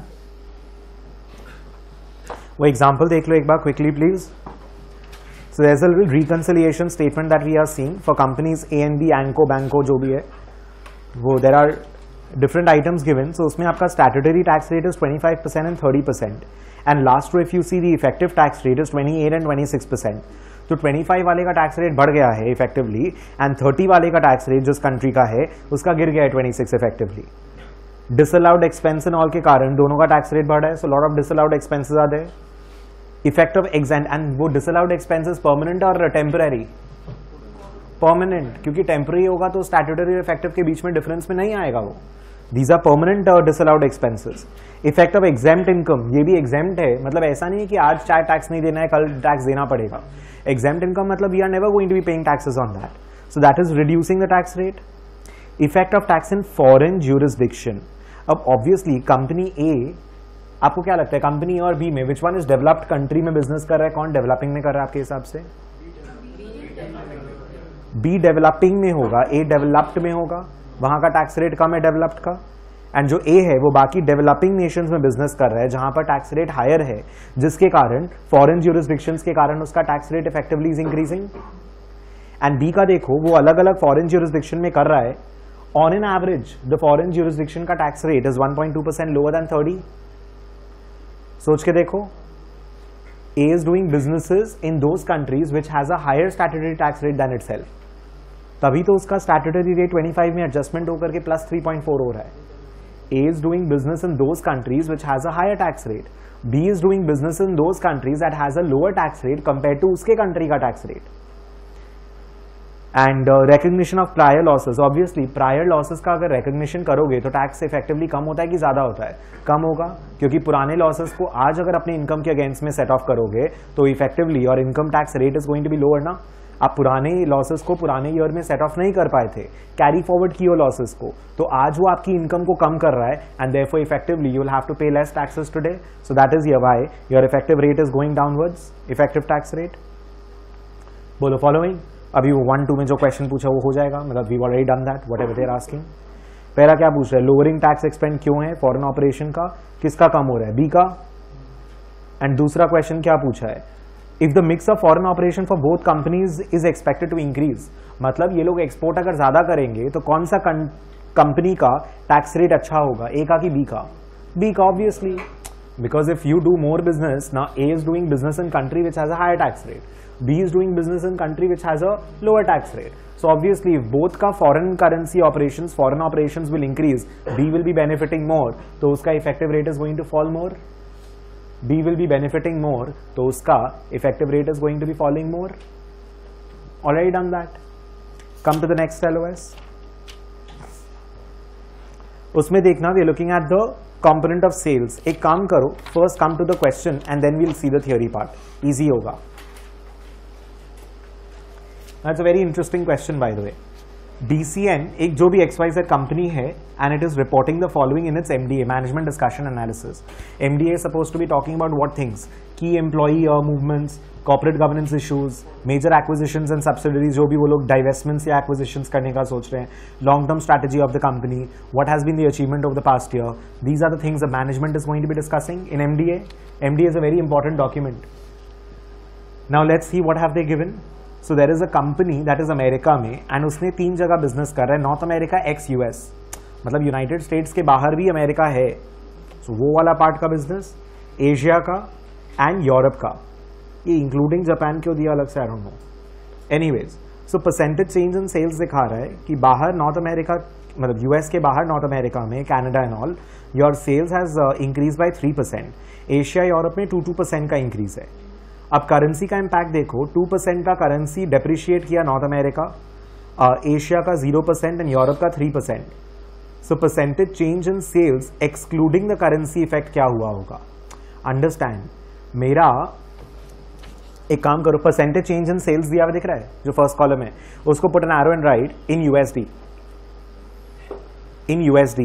वो एग्जाम्पल देख लो एक बार quickly please. So there is a little reconciliation statement that we are seeing for companies A and B, एंको बैंको जो भी है वो, there are different items given. So उसमें आपका statutory tax rate is 25% and 30%, and last row if you see the effective tax rate is 28 and 26%। तो 25 वाले का टैक्स रेट बढ़ गया है इफेक्टिवली, एंड 30 वाले का टैक्स रेट जिस कंट्री का है उसका गिर गया है 26 effectively. Disallowed expense and all के कारण दोनों का टैक्स रेट बढ़ा है, so lot of disallowed expenses are there. Effect of exempt, and वो डिसअलाउड एक्सपेंसेस परमानेंट और टेम्पररी? परमानेंट, क्योंकि टेम्पररी होगा तो स्टैट्यूटरी और इफेक्टिव के बीच में डिफरेंस में नहीं आएगा वो। These are permanent disallowed expenses. Effect of exempt income, ये भी एग्जेम्प्ट है, मतलब ऐसा नहीं है कि आज चाहे टैक्स नहीं देना है कल टैक्स देना पड़ेगा। एग्जेम्प्ट इनकम मतलब we are never going to be paying taxes on that, so that is reducing the tax rate. Effect of tax in foreign jurisdiction, अब ऑब्वियसली कंपनी ए, आपको क्या लगता है कंपनी ए और बी में which one is developed country में बिजनेस कर रहा है, कौन डेवलपिंग में कर रहा है आपके हिसाब से? बी डेवलपिंग में होगा, ए डेवलप्ड में होगा, वहां का टैक्स रेट कम है डेवलप्ड का। एंड जो ए है वो बाकी डेवलपिंग नेशंस में बिजनेस कर रहा है जहां पर टैक्स रेट हायर है, जिसके कारण फॉरेन ज्यूरिसडिक्शंस के कारण उसका tax rate effectively is increasing. And B का देखो वो अलग अलग फॉरेन ज्यूरिसडिक्शन में कर रहा है, on an average the foreign jurisdiction का tax rate is 1.2% lower than 30. सोच के देखो, A is doing businesses in those countries which has a higher statutory tax rate than itself, तभी तो उसका statutory rate 25 में adjustment होकर के plus 3.4 हो रहा है। A is doing business in those countries which has a higher tax rate. B is doing business in those countries that has a lower tax rate compared to उसके country का tax rate. And recognition of prior losses, obviously prior losses का अगर रिकग्निशन करोगे तो टैक्स इफेक्टिवली कम होता है कि ज्यादा होता है? कम होगा, क्योंकि पुराने लॉसेस को आज अगर अपने इनकम के अगेंस्ट में सेट ऑफ करोगे तो इफेक्टिवली और income tax rate is going to be lower ना। आप पुराने लॉसेस को पुराने ईयर में सेट ऑफ नहीं कर पाए थे, कैरी फॉरवर्ड किए लॉसेस को, तो आज वो आपकी इनकम को कम कर रहा है, and therefore effectively you will have to pay less taxes today, so that is why your effective rate is going downwards, effective tax rate. बोलो फॉलोइंग। अभी वो 1-2 में जो क्वेश्चन पूछा वो हो जाएगा, मतलब we already done that whatever they are asking. पहला क्या पूछ रहा है, लोअरिंग टैक्स एक्सपेंस क्यों है फॉरेन ऑपरेशन का, किसका कम हो रहा है? बी का। एंड दूसरा क्वेश्चन क्या पूछा है, if the mix of foreign operation for both companies is expected to increase, मतलब ये लोग एक्सपोर्ट अगर ज्यादा करेंगे तो कौन सा कंपनी का टैक्स रेट अच्छा होगा, ए का कि बी का? बी का obviously, Because if you do more business, now A is doing business in country which has a higher tax rate, B is doing business in country which has a lower tax rate. So obviously if both का foreign currency operations, foreign operations will increase, B will be benefiting more, तो उसका effective rate is going to fall more. B will be benefiting more, तो उसका effective rate is going to be falling more. Already done that. Come to the next LOS. उसमें देखना we are looking at the component of sales. एक काम करो, first come to the question and then we'll see the theory part. Easy होगा. That's a very interesting question by the way. DCN एक जो भी XYZ company है and it is reporting the following in its MDA, Management Discussion Analysis. MDA is supposed to be talking about what things? Key employee movements, corporate governance issues, major acquisitions and subsidiaries जो भी वो लोग divestments या acquisitions करने का सोच रहे हैं, long term strategy of the company, what has been the achievement of the past year. These are the things the management is going to be discussing in MDA. MDA is a very important document. Now let's see what have they given. So there is a company that is America में and उसने 3 जगह business कर रहा है, North America ex US, मतलब United States के बाहर भी अमेरिका है. So वो वाला पार्ट का बिजनेस, एशिया का एंड यूरोप का, ये इंक्लूडिंग जापान क्यों दिया अलग से, I don't know. Anyways, so percentage change in sales दिखा रहा है कि बाहर नॉर्थ अमेरिका, मतलब यूएस के बाहर नॉर्थ अमेरिका में, Canada and all, your sales has increase by 3%. Asia Europe में 2% का इंक्रीज है. अब करेंसी का इम्पैक्ट देखो, 2% का करेंसी डेप्रिशिएट किया नॉर्थ अमेरिका, एशिया का 0% एंड यूरोप का 3%. So percentage change in sales excluding the currency effect क्या हुआ होगा. अंडरस्टैंड, मेरा एक काम करो, परसेंटेज चेंज इन सेल्स दिया हुआ दिख रहा है जो फर्स्ट कॉलम है, उसको put an arrow and write in USD. In USD.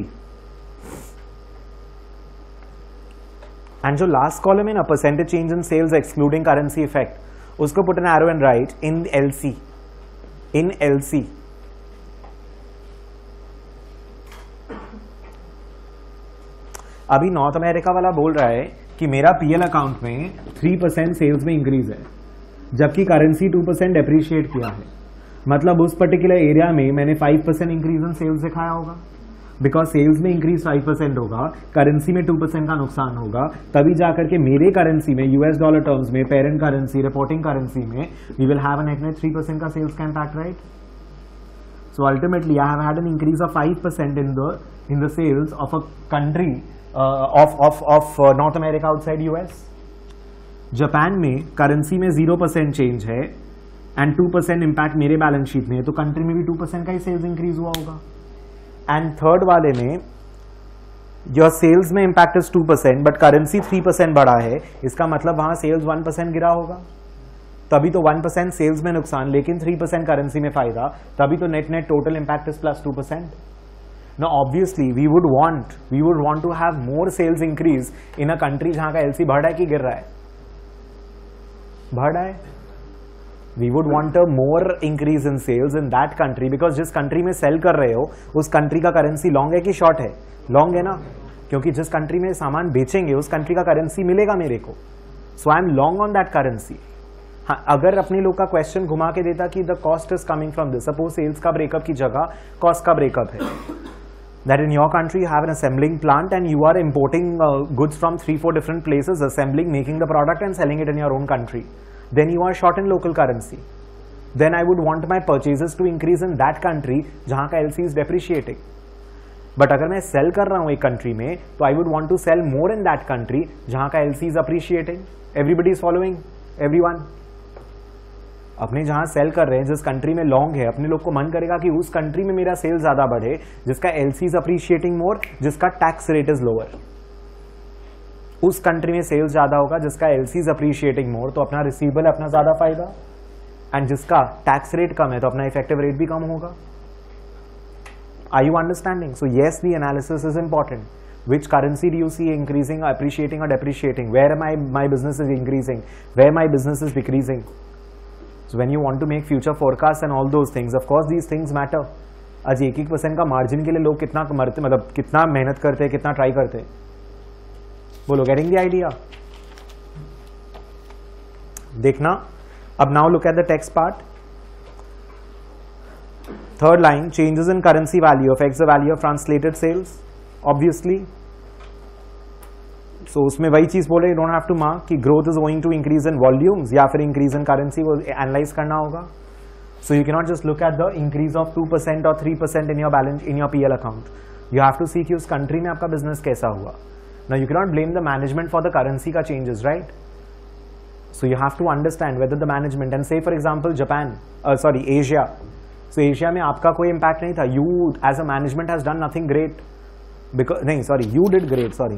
And जो लास्ट कॉलम है ना, percentage change in sales excluding currency effect, उसको put an arrow and write in LC. In LC. अभी नॉर्थ अमेरिका वाला बोल रहा है कि मेरा पीएल अकाउंट में 3% सेल्स में इंक्रीज है, जबकि करेंसी 2% डेप्रिशिएट किया है. मतलब उस पर्टिकुलर एरिया में मैंने 5% इंक्रीज इन सेल्स दिखाया होगा, बिकॉज सेल्स में इंक्रीज 5% होगा, करेंसी में 2% का नुकसान होगा, तभी जाकर के मेरे करेंसी में, यूएस डॉलर टर्म्स में, पेरेंट करेंसी, रिपोर्टिंग करेंसी में, वी विल हैव एन 3% का सेल्स का impact, right. So ultimately I have had an increase of 5% in the sales of a country of North America outside US. Japan में करेंसी में 0% चेंज है एंड 2% इम्पैक्ट मेरे बैलेंस शीट में है, तो कंट्री में भी 2% का ही सेल्स इंक्रीज हुआ होगा. एंड थर्ड वाले में योर सेल्स में इम्पैक्ट इज 2% बट करेंसी 3% बढ़ा है, इसका मतलब वहां सेल्स 1% गिरा होगा, तभी तो 1% सेल्स में नुकसान लेकिन 3% करेंसी में फायदा, तभी तो net total impact is +2%. Now obviously we would want to have more sales increase in a country जहां का LC बढ़ रहा है कि गिर रहा है, बढ़ रहा है. We would want a more increase in sales in that country because जिस country में sell कर रहे हो उस country का करेंसी लॉन्ग है कि शॉर्ट है, लॉन्ग है ना, क्योंकि जिस country में सामान बेचेंगे उस country का करेंसी मिलेगा मेरे को, so I am long on that currency. हाँ, अगर अपने लोग का क्वेश्चन घुमा के देता कि the cost is coming from this, suppose sales का ब्रेकअप की जगह कॉस्ट का ब्रेकअप है, that in your country you have an assembling plant and you are importing goods from 3-4 different places, assembling, making the product and selling it in your own country, then you are short in local currency. Then I would want my purchases to increase in that country जहाँ का LC is depreciating. But अगर मैं sell कर रहा हूँ एक country में, तो I would want to sell more in that country जहाँ का LC is appreciating. Everybody is following? Everyone? अपने जहां सेल कर रहे हैं, जिस कंट्री में लॉन्ग है, अपने लोग को मन करेगा कि उस कंट्री में मेरा सेल ज्यादा बढ़े जिसका एलसी इज अप्रिशिएटिंग मोर, जिसका टैक्स रेट इज लोअर. उस कंट्री में सेल्स ज्यादा होगा जिसका एलसी इज अप्रिशिएटिंग मोर, तो अपना रिसीवेबल अपना ज्यादा फायदा, एंड जिसका टैक्स रेट कम है तो अपना इफेक्टिव रेट भी कम होगा. Are you understanding? So yes, the analysis is important. Which currency do you see increasing, appreciating or depreciating? Where my business is increasing? Where my business is decreasing? So when you want to make future forecasts and all those things, of course these things matter. आज 1% का मार्जिन के लिए लोग कितना मरते, मतलब कितना मेहनत करते हैं, कितना ट्राई करते हैं, बोलो. Getting the idea? देखना. अब now look at the text part. Third line, changes in currency value affects the value of translated sales. Obviously so उसमें वही चीज बोल रहे, you don't have to mark कि growth is going to increase in volumes या फिर इंक्रीज इन करेंसी, वो एनालाइज करना होगा. So you can not just look at the increase of 2% और 3% इन your balance in your PL account. You have to see कि उस कंट्री में आपका बिजनेस कैसा हुआ. Now you can not blame the management for the currency का changes, right? So you have to understand whether the management and say for example Japan, sorry Asia. So Asia में आपका कोई इंपैक्ट नहीं था. You as a management has done nothing great because, नहीं sorry, you did great, sorry.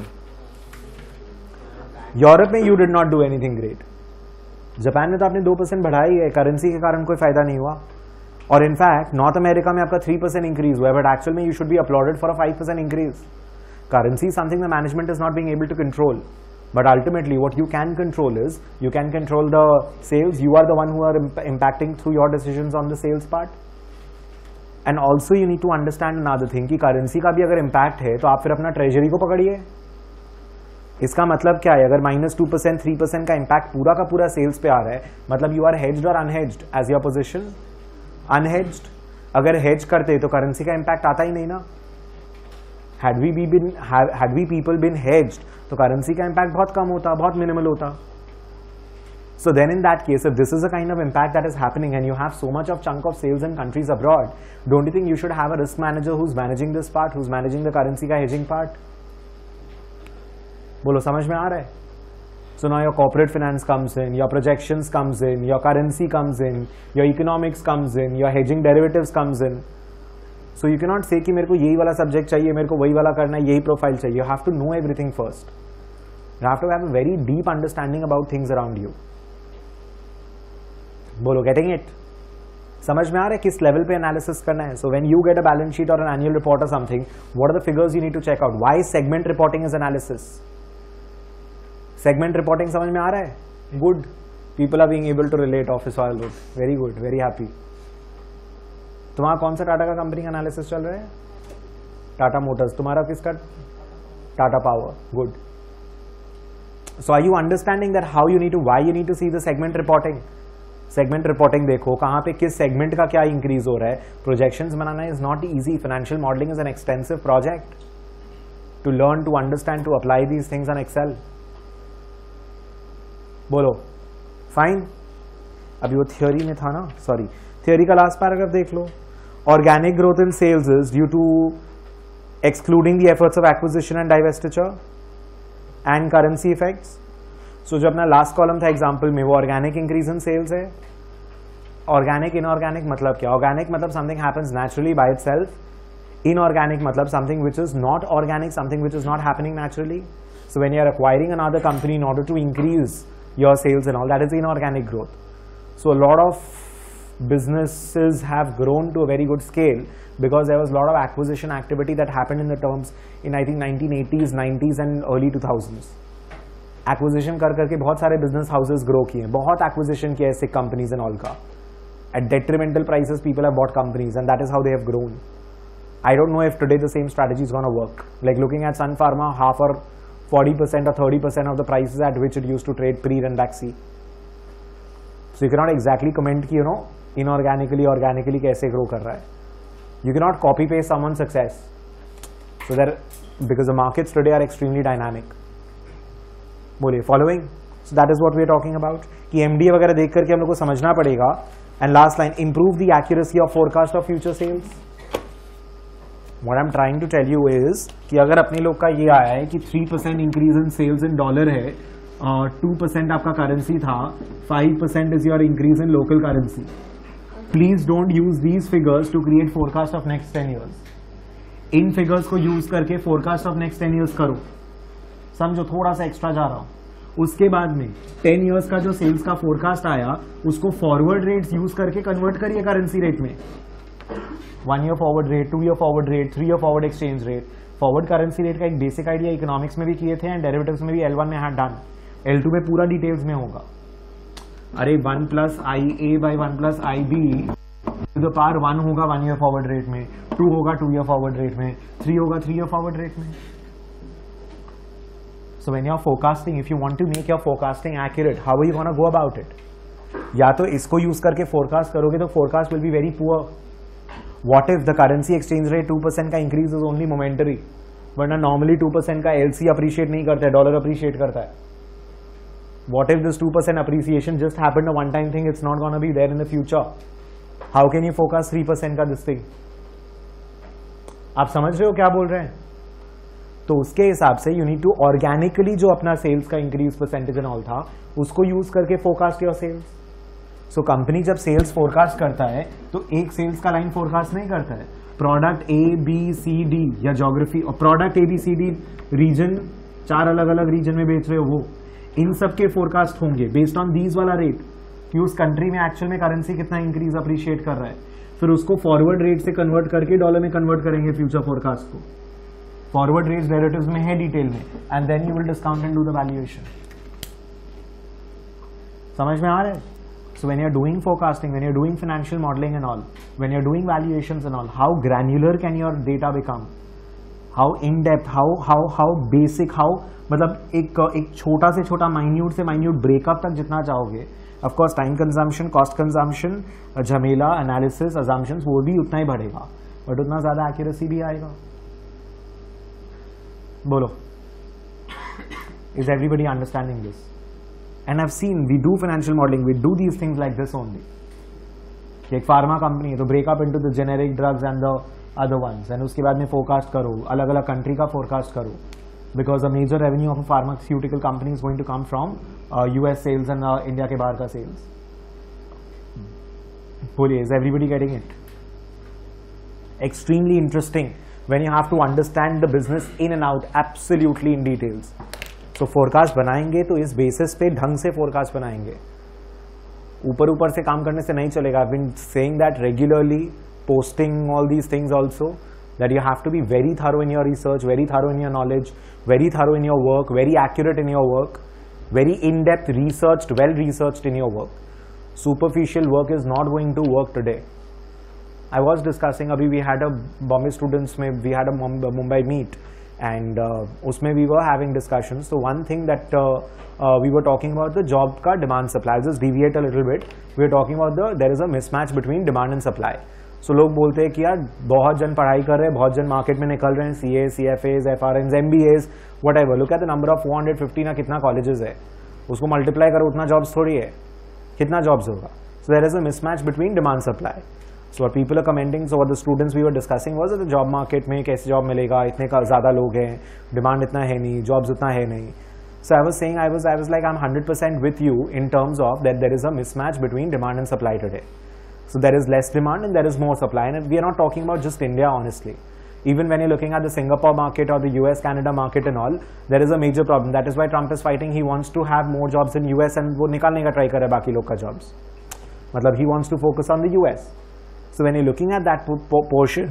Europe में you did not do anything great. Japan में तो आपने 2% बढ़ाई है, करेंसी के कारण कोई फायदा नहीं हुआ. और इनफैक्ट नॉर्थ अमेरिका में आपका 3% इंक्रीज हुआ है, बट एक्चुअल में you should be applauded for a 5% increase. Currency something the management is not being able to control, but ultimately what you can control is you can control the sales. You are the one who are impacting through your decisions on the sales part. And also you need to understand another thing कि करेंसी का भी अगर इम्पैक्ट है तो आप फिर अपना ट्रेजरी को पकड़िए. इसका मतलब क्या है? अगर -2% 3% का इम्पैक्ट पूरा का पूरा सेल्स पे आ रहा है, मतलब यू आर हेज्ड और unhedged as your position. Unhedged, अगर हेज करते तो करेंसी का इम्पैक्ट आता ही नहीं ना. Had we people been hedged तो करेंसी का इम्पैक्ट बहुत कम होता, बहुत मिनिमल होता. So then in that case, if this is a kind of impact that is happening and you have so much of chunk of sales in countries abroad, don't you think you should have a risk manager who's managing this part, who's managing the currency का hedging part? बोलो, समझ में आ रहा है? So now your corporate finance comes in, your projections comes in, your currency comes in, your economics comes in, your hedging derivatives comes in. So you cannot say कि मेरे को यही वाला subject चाहिए, मेरे को वही वाला करना है, यही profile चाहिए. You have to know everything first. You have to have a very deep understanding about things around you. बोलो, गेटिंग इट? समझ में आ रहा है किस लेवल पे एनालिसिस करना है? So when you get a balance sheet और एन एनुअल रिपोर्ट और something, what are the figures you need to check out? Why segment reporting is analysis? Segment reporting समझ में आ रहा है? Good, people are being able to relate. Office वाले लोग, वेरी गुड, वेरी हैप्पी. तुम्हारा कौन सा टाटा का कंपनी का एनालिसिस चल रहा है? टाटा मोटर्स. तुम्हारा किसका? Tata power. Good. So are you understanding that how you need to, why you need to see the segment reporting? सेगमेंट रिपोर्टिंग देखो कहां पे किस सेगमेंट का क्या इंक्रीज हो रहा है. प्रोजेक्शंस बनाना is not easy. Financial modelling is an extensive project to learn, to understand, to apply these things on Excel. बोलो, फाइन. अभी वो थियोरी में था ना, सॉरी, थियोरी का लास्ट पैराग्राफ देख लो. Organic growth in sales is due to excluding the efforts of acquisition and divestiture and currency effects. So जो अपना लास्ट कॉलम था एग्जाम्पल में, वो ऑर्गेनिक इंक्रीज इन सेल्स है. ऑर्गेनिक इनऑर्गेनिक मतलब क्या? ऑर्गेनिक मतलब something happens naturally by itself. Inorganic मतलब something which is not organic, something which is not happening naturally. So when you are acquiring another company in order to increase your sales and all, that is inorganic growth. So a lot of businesses have grown to a very good scale because there was a lot of acquisition activity that happened in the terms in I think 1980s, 90s and early 2000s. Acquisition कर करके बहुत सारे बिजनेस हाउसेस ग्रो किए, बहुत एक्विजिशन किया है कंपनीज एंड ऑल का. At detrimental prices people have bought companies and that is how they have grown. I don't know if today the same strategy is gonna work. Like looking at Sun Pharma, half or 40% or 30% of the prices at which it used to trade pre-Ranbaxy. So you cannot exactly comment कि inorganically, organically कैसे grow कर रहा है. You cannot copy paste someone's success. So there, because the markets today are extremely dynamic. बोलिए, following? So that is what we are talking about. कि MD वगैरह देख करके हम लोग को समझना पड़ेगा. And last line, improve the accuracy of forecast of future sales. What I'm trying to tell you is कि अगर अपने लोग का ये आया है कि 3% increase in sales in dollar है, 2% आपका करेंसी था, 5% is your increase in local currency. Please don't use these figures to create forecast of next 10 years. इन फिगर्स को यूज करके फोरकास्ट ऑफ नेक्स्ट 10 years करो. समझो, थोड़ा सा एक्स्ट्रा जा रहा हूं. उसके बाद में 10 years का जो सेल्स का फोरकास्ट आया उसको फॉरवर्ड रेट्स यूज करके कन्वर्ट करिए करेंसी रेट में. 1 year forward rate, 2 year forward rate, 3 year forward exchange rate. Forward currency rate का एक बेसिक आइडिया इकोनॉमिक्स में भी किए थे एंड डेरिवेटिव्स में भी L1 में हैड डन. L2 में पूरा डिटेल्स में होगा. अरे 1 + IA by 1 + IB to the power 1 होगा 1 year फॉरवर्ड रेट में, 2 होगा 2 year फॉरवर्ड रेट में, 3 होगा 3 year फॉरवर्ड रेट में. So when you're forecasting, if you want to make your forecasting accurate, how are you gonna go about it? या तो इसको यूज करके फोरकास्ट करोगे तो forecast will be very poor. What if the currency exchange rate 2% का increase is only momentary? वरना नॉर्मली 2% का LC अप्रिशिएट नहीं करता है, डॉलर अप्रिशिएट करता है. What if this 2% appreciation just happened a one-time thing? It's not gonna be there in the future. How can you forecast 3% का this thing? आप समझ रहे हो क्या बोल रहे हैं? तो उसके हिसाब से you need to organically जो अपना सेल्स का इंक्रीज परसेंटेज एंड ऑल था उसको यूज करके forecast your sales. So company जब सेल्स फोरकास्ट करता है तो एक सेल्स का लाइन फोरकास्ट नहीं करता है. प्रोडक्ट ABCD या ज्योग्राफी और प्रोडक्ट ABCD रीजन 4 अलग अलग रीजन में बेच रहे हो, वो इन सब के फोरकास्ट होंगे बेस्ड ऑन दीज वाला रेट कि उस कंट्री में एक्चुअल में करेंसी कितना इंक्रीज अप्रिशिएट कर रहा है. फिर उसको फॉरवर्ड रेट से कन्वर्ट करके डॉलर में कन्वर्ट करेंगे फ्यूचर फोरकास्ट को. फॉरवर्ड रेट्स डेरिवेटिव्स में है डिटेल में, and then you will discount and do the valuation. समझ में आ रहा है? So when you are doing forecasting, when you are doing financial modelling and all, when you are doing valuations and all, how granular can your data become, how in depth, how basic, how मतलब एक छोटा से छोटा माइन्यूट से माइन्यूट ब्रेकअप तक जितना चाहोगे. Of course time consumption, cost consumption, झमेला, एनालिसिस, अजम्पशंस वो भी उतना ही बढ़ेगा, बट उतना ज्यादा एक्यूरेसी भी आएगा. बोलो, is everybody understanding this? And I have seen we do financial modelling, we do these things like this only. एक फार्मा कंपनी है तो breakup into the generic drugs and the other ones, and उसके बाद में फोरकास्ट करो, अलग अलग कंट्री का फोरकास्ट करो, because a major revenue of a pharmaceutical company is going to come from US sales and India के बाहर का सेल्स. बोलिए, is everybody getting it? Extremely interesting when you have to understand the business in and out absolutely in details. So forecast बनाएंगे तो इस बेसिस पे ढंग से forecast बनाएंगे. ऊपर ऊपर से काम करने से नहीं चलेगा. I've been saying that regularly, posting all these things also, that you have to be very thorough in your research, very thorough in your knowledge, very thorough in your work, very accurate in your work, very in-depth researched, well researched in your work. Superficial work is not going to work today. I was discussing, अभी we had a Bombay students में we had a Mumbai meet, and उसमें we were having discussions. So one thing that we were talking about the job का demand supply. I'll just deviate a little bit. We were talking about there is a mismatch between demand and supply. So लोग बोलते हैं कि यार बहुत जन पढ़ाई कर रहे हैं, बहुत जन मार्केट में निकल रहे हैं, CA, CFAs, FRNs, MBAs, whatever. Look at the number of 450 ना कितना colleges है, उसको multiply करो, उतना jobs थोड़ी है, कितना jobs होगा. So there is a mismatch between demand supply. So what people are commenting, so what the students we were discussing was that the job market में कैसे job मिलेगा, इतने का ज़्यादा लोग हैं, demand इतना है नहीं, jobs उतना है नहीं. So I was saying, I was like, I'm 100% with you in terms of that there is a mismatch between demand and supply today. So there is less demand and there is more supply, and we are not talking about just India, honestly. Even when you're looking at the Singapore market or the US, Canada market and all, there is a major problem. That is why Trump is fighting. He wants to have more jobs in US and वो निकालने का try कर रहा है बाकी लोग का jobs. मतलब he wants to focus on the US. So when you're looking at that portion,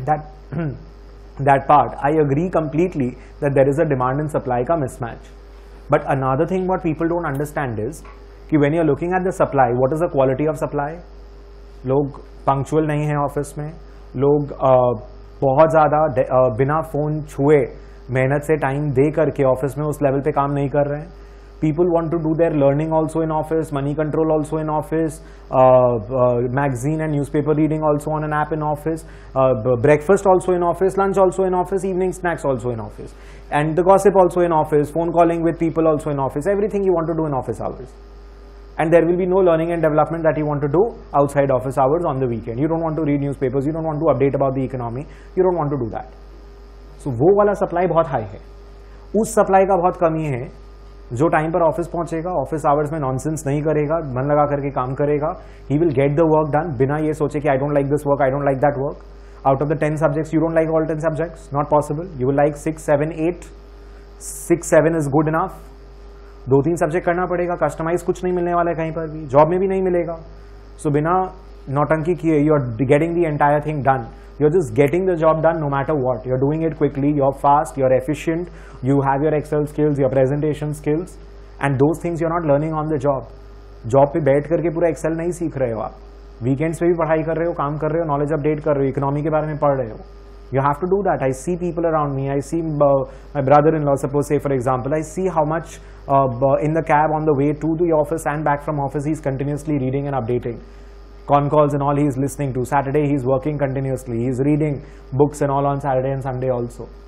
that part, I agree completely that there is a demand and supply का mismatch. But another thing what people don't understand is कि when you're looking at the supply, what is the quality of supply? लोग punctual नहीं हैं ऑफिस में, लोग बहुत ज़्यादा बिना फ़ोन छुए मेहनत से टाइम दे करके ऑफिस में उस लेवल पे काम नहीं कर रहे हैं. People want to do their learning also in office, money control also in office, magazine and newspaper reading also on an app in office, breakfast also in office, lunch also in office, evening snacks also in office, and the gossip also in office, phone calling with people also in office, everything you want to do in office hours. And there will be no learning and development that you want to do outside office hours on the weekend. You don't want to read newspapers, you don't want to update about the economy, you don't want to do that. So वो वाला सप्लाई बहुत हाई है, उस सप्लाई का बहुत कमी है. जो टाइम पर ऑफिस पहुंचेगा, ऑफिस आवर्स में नॉनसेंस नहीं करेगा, मन लगा करके काम करेगा, he will get the work done बिना ये सोचे कि I don't like this work, I don't like that work. Out of the 10 subjects you don't like all 10 subjects, not possible. You will like 6, 7, 8. 6, 7 is good enough. 2-3 subject करना पड़ेगा. कस्टमाइज कुछ नहीं मिलने वाला है कहीं पर भी, जॉब में भी नहीं मिलेगा. सो बिना नौटंकी किए you are getting the entire thing done. You're just getting the job done no matter what. You're doing it quickly, you're fast, you're efficient, you have your Excel skills, your presentation skills, and those things you're not learning on the job. Job पे बैठ करके पूरा Excel नहीं सीख रहे हो आप. Weekends पे भी पढ़ाई कर रहे हो, काम कर रहे हो, knowledge update कर रहे हो, economy के बारे में पढ़ रहे हो. You have to do that. I see people around me. I see my brother-in-law, suppose say for example, I see how much in the cab on the way to the office and back from office he's continuously reading and updating. Con calls and all he is listening to. Saturday he is working continuously. He is reading books and all on Saturday and Sunday also.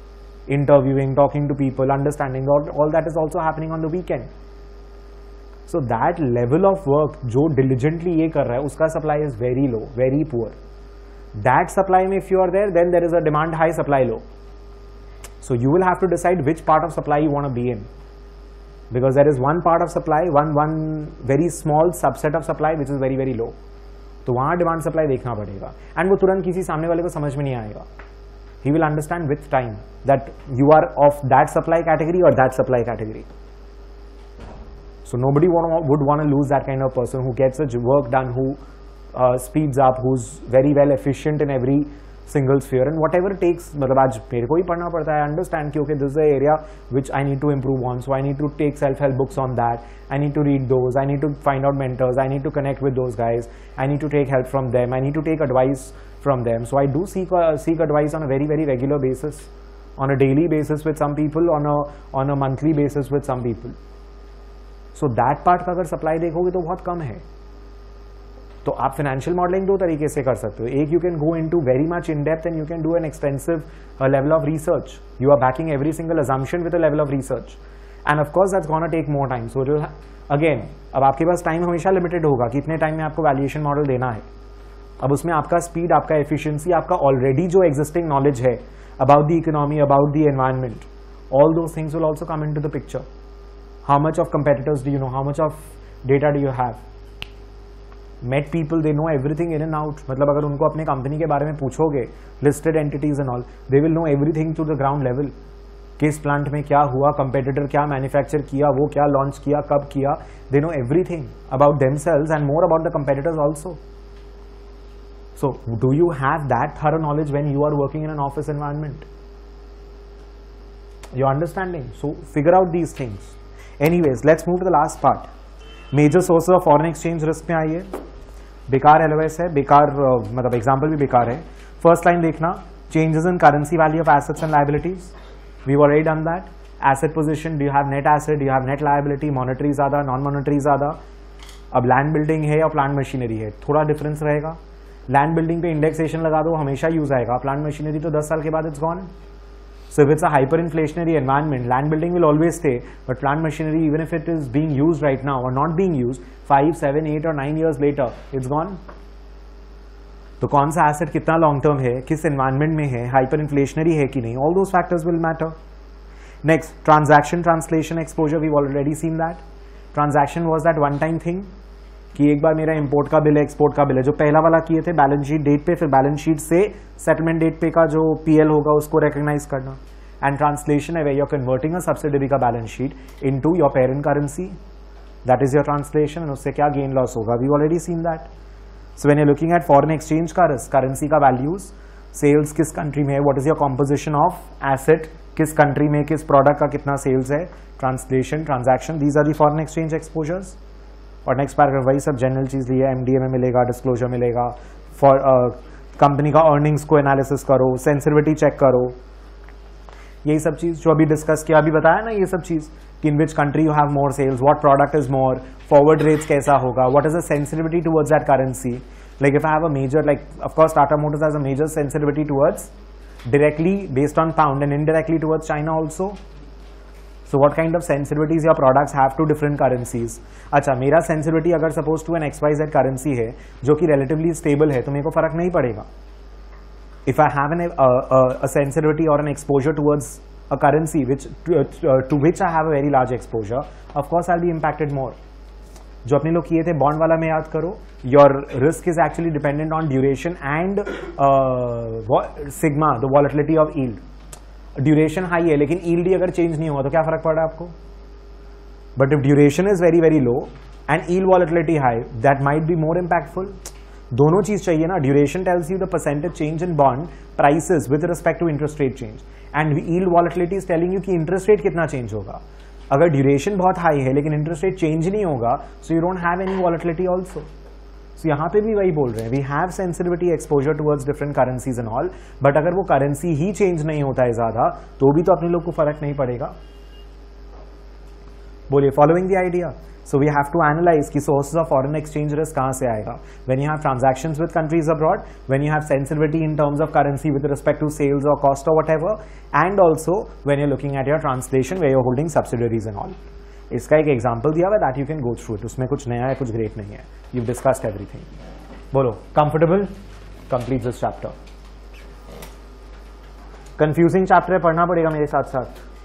interviewing, talking to people, understanding, all that is also happening on the weekend. So that level of work जो diligently ये कर रहा है उसका supply is very low, very poor. That supply में if you are there, then there is a demand high, supply low. So you will have to decide which part of supply you want to be in, because there is one part of supply, one very small subset of supply which is very very low. तो वहाँ डिमांड सप्लाई देखना पड़ेगा, एंड वो तुरंत किसी सामने वाले को समझ में नहीं आएगा. He will understand with time that you are of that supply category or that supply category. So nobody would want to lose that kind of person who gets a work done, who speeds up, who's very well efficient in every single sphere and whatever it takes. मतलब आज मेरे को ही पढ़ना पड़ता है, understand कि okay, this is the area which I need to improve on, so I need to take self-help books on that, I need to read those, I need to find out mentors, I need to connect with those guys, I need to take help from them, I need to take advice from them. So I do seek advice on a very very regular basis, on a daily basis with some people, on a monthly basis with some people. So that part का अगर सप्लाई देखोगे तो बहुत कम है. तो आप फाइनेंशियल मॉडलिंग दो तरीके से कर सकते हो. एक, you can go into very much in depth and you can do an extensive level of research. You are backing every single assumption with a level of research, and of course that's gonna take more time. So जो अगेन, अब आपके पास टाइम हमेशा लिमिटेड होगा कि इतने टाइम में आपको वैल्यूएशन मॉडल देना है. अब उसमें आपका स्पीड, आपका एफिशिएंसी, आपका ऑलरेडी जो एग्जिस्टिंग नॉलेज है about the economy, about the environment, all those things will also come in to the picture. How much of competitors do you know, how much of data do you have. Met people, they know everything in and out. मतलब अगर उनको अपने कंपनी के बारे में पूछोगे, listed entities and all, they will know everything to the ground level. किस प्लांट में क्या हुआ, कंपेटिटर क्या मैन्युफैक्चर किया, वो क्या लॉन्च किया, कब किया. They know everything about themselves and more about the competitors also. So do you have that thorough knowledge when you are working in an office environment? You're understanding? So figure out these things. Anyways, let's move to the last part. Major sources of foreign exchange risk में आइए. बेकार एलओएस है, बेकार मतलब एग्जाम्पल भी बेकार है. फर्स्ट लाइन देखना, changes in currency value of assets and liabilities. We already done that. Asset position, do you have net asset, do you have net liability, monetary ज्यादा, नॉन मॉनेटरी ज्यादा. अब लैंड बिल्डिंग है या प्लांट मशीनरी है, थोड़ा डिफरेंस रहेगा. लैंड बिल्डिंग पे इंडेक्सेशन लगा दो, हमेशा यूज आएगा. प्लांट मशीनरी तो 10 साल के बाद it's gone. So if it's a hyperinflationary environment, land building will always stay, but plant machinery, even if it is being used right now or not being used, 5, 7, 8 or 9 years later, it's gone. तो कौन सा asset कितना long term है, किस environment में है, hyperinflationary है कि नहीं, all those factors will matter. Next, transaction translation exposure, we've already seen that. Transaction was that one time thing कि एक बार मेरा इंपोर्ट का बिल है, एक्सपोर्ट का बिल है, जो पहला वाला किए थे बैलेंस शीट डेट पे, फिर बैलेंस शीट से सेटलमेंट डेट पे का जो पीएल होगा उसको रिकॉग्नाइज करना. एंड ट्रांसलेशन है way you are converting a subsidiary का balance sheet into your parent currency, that is your translation. And उससे क्या गेन लॉस होगा, we already seen that. So when you looking at foreign exchange का रिस्क, करेंसी का वैल्यूज, सेल्स किस कंट्री में है, what is your composition of asset, किस कंट्री में किस प्रोडक्ट का कितना सेल्स है, translation, transaction, these are the foreign exchange exposures. और नेक्स्ट पैराग्राफ वही सब जनरल चीज ली है, एमडीए में मिलेगा, डिस्क्लोजर मिलेगा, फॉर कंपनी का अर्निंग्स को एनालिसिस करो, सेंसिटिविटी चेक करो, यही सब चीज जो अभी डिस्कस किया, अभी बताया ना ये सब चीज कि in which country you have more sales, what product is more, forward rates कैसा होगा, what is the sensitivity towards that currency. Like if I have a major, like of course Tata Motors has a major sensitivity towards directly based on pound and indirectly towards China also. So what kind of sensitivities your products have to different currencies? अच्छा, मेरा sensitivity अगर suppose to an XYZ currency है जो कि relatively stable है तो मेरे को फर्क नहीं पड़ेगा. If I have a sensitivity or an exposure towards a currency to which I have a very large exposure, of course I'll be impacted more. जो अपने लोग किए थे बॉन्ड वाला में याद करो, your risk is actually dependent on duration and sigma, the volatility of yield. Duration high है लेकिन यील्ड अगर चेंज नहीं हुआ तो क्या फर्क पड़ रहा है आपको. But if duration is very very low and yield volatility high, that might be more impactful. दोनों चीज चाहिए ना. Duration tells you the percentage change in bond prices with respect to interest rate change, and yield volatility is telling you कि इंटरेस्ट रेट कितना चेंज होगा. अगर ड्यूरेशन बहुत हाई है लेकिन इंटरेस्ट रेट चेंज नहीं होगा, so you don't have any volatility also. So यहाँ पे भी वही बोल रहे हैं, we have sensitivity exposure towards different currencies and all, but अगर वो करेंसी ही चेंज नहीं होता है ज्यादा तो भी तो अपने लोग को फर्क नहीं पड़ेगा. बोलिए, following the idea. So we have to analyze कि sources of foreign exchange risk कहाँ से आएगा. When you have transactions with countries abroad, when you have sensitivity in terms of currency with respect to sales or cost or whatever, and also when you're looking at your translation where you're holding subsidiaries and all. इसका एक example दिया हुआ है that you can go through it. उसमें कुछ नया है, कुछ great नहीं है. You've discussed everything. बोलो, comfortable? Complete this chapter. Confusing chapter है, पढ़ना पड़ेगा मेरे साथ साथ.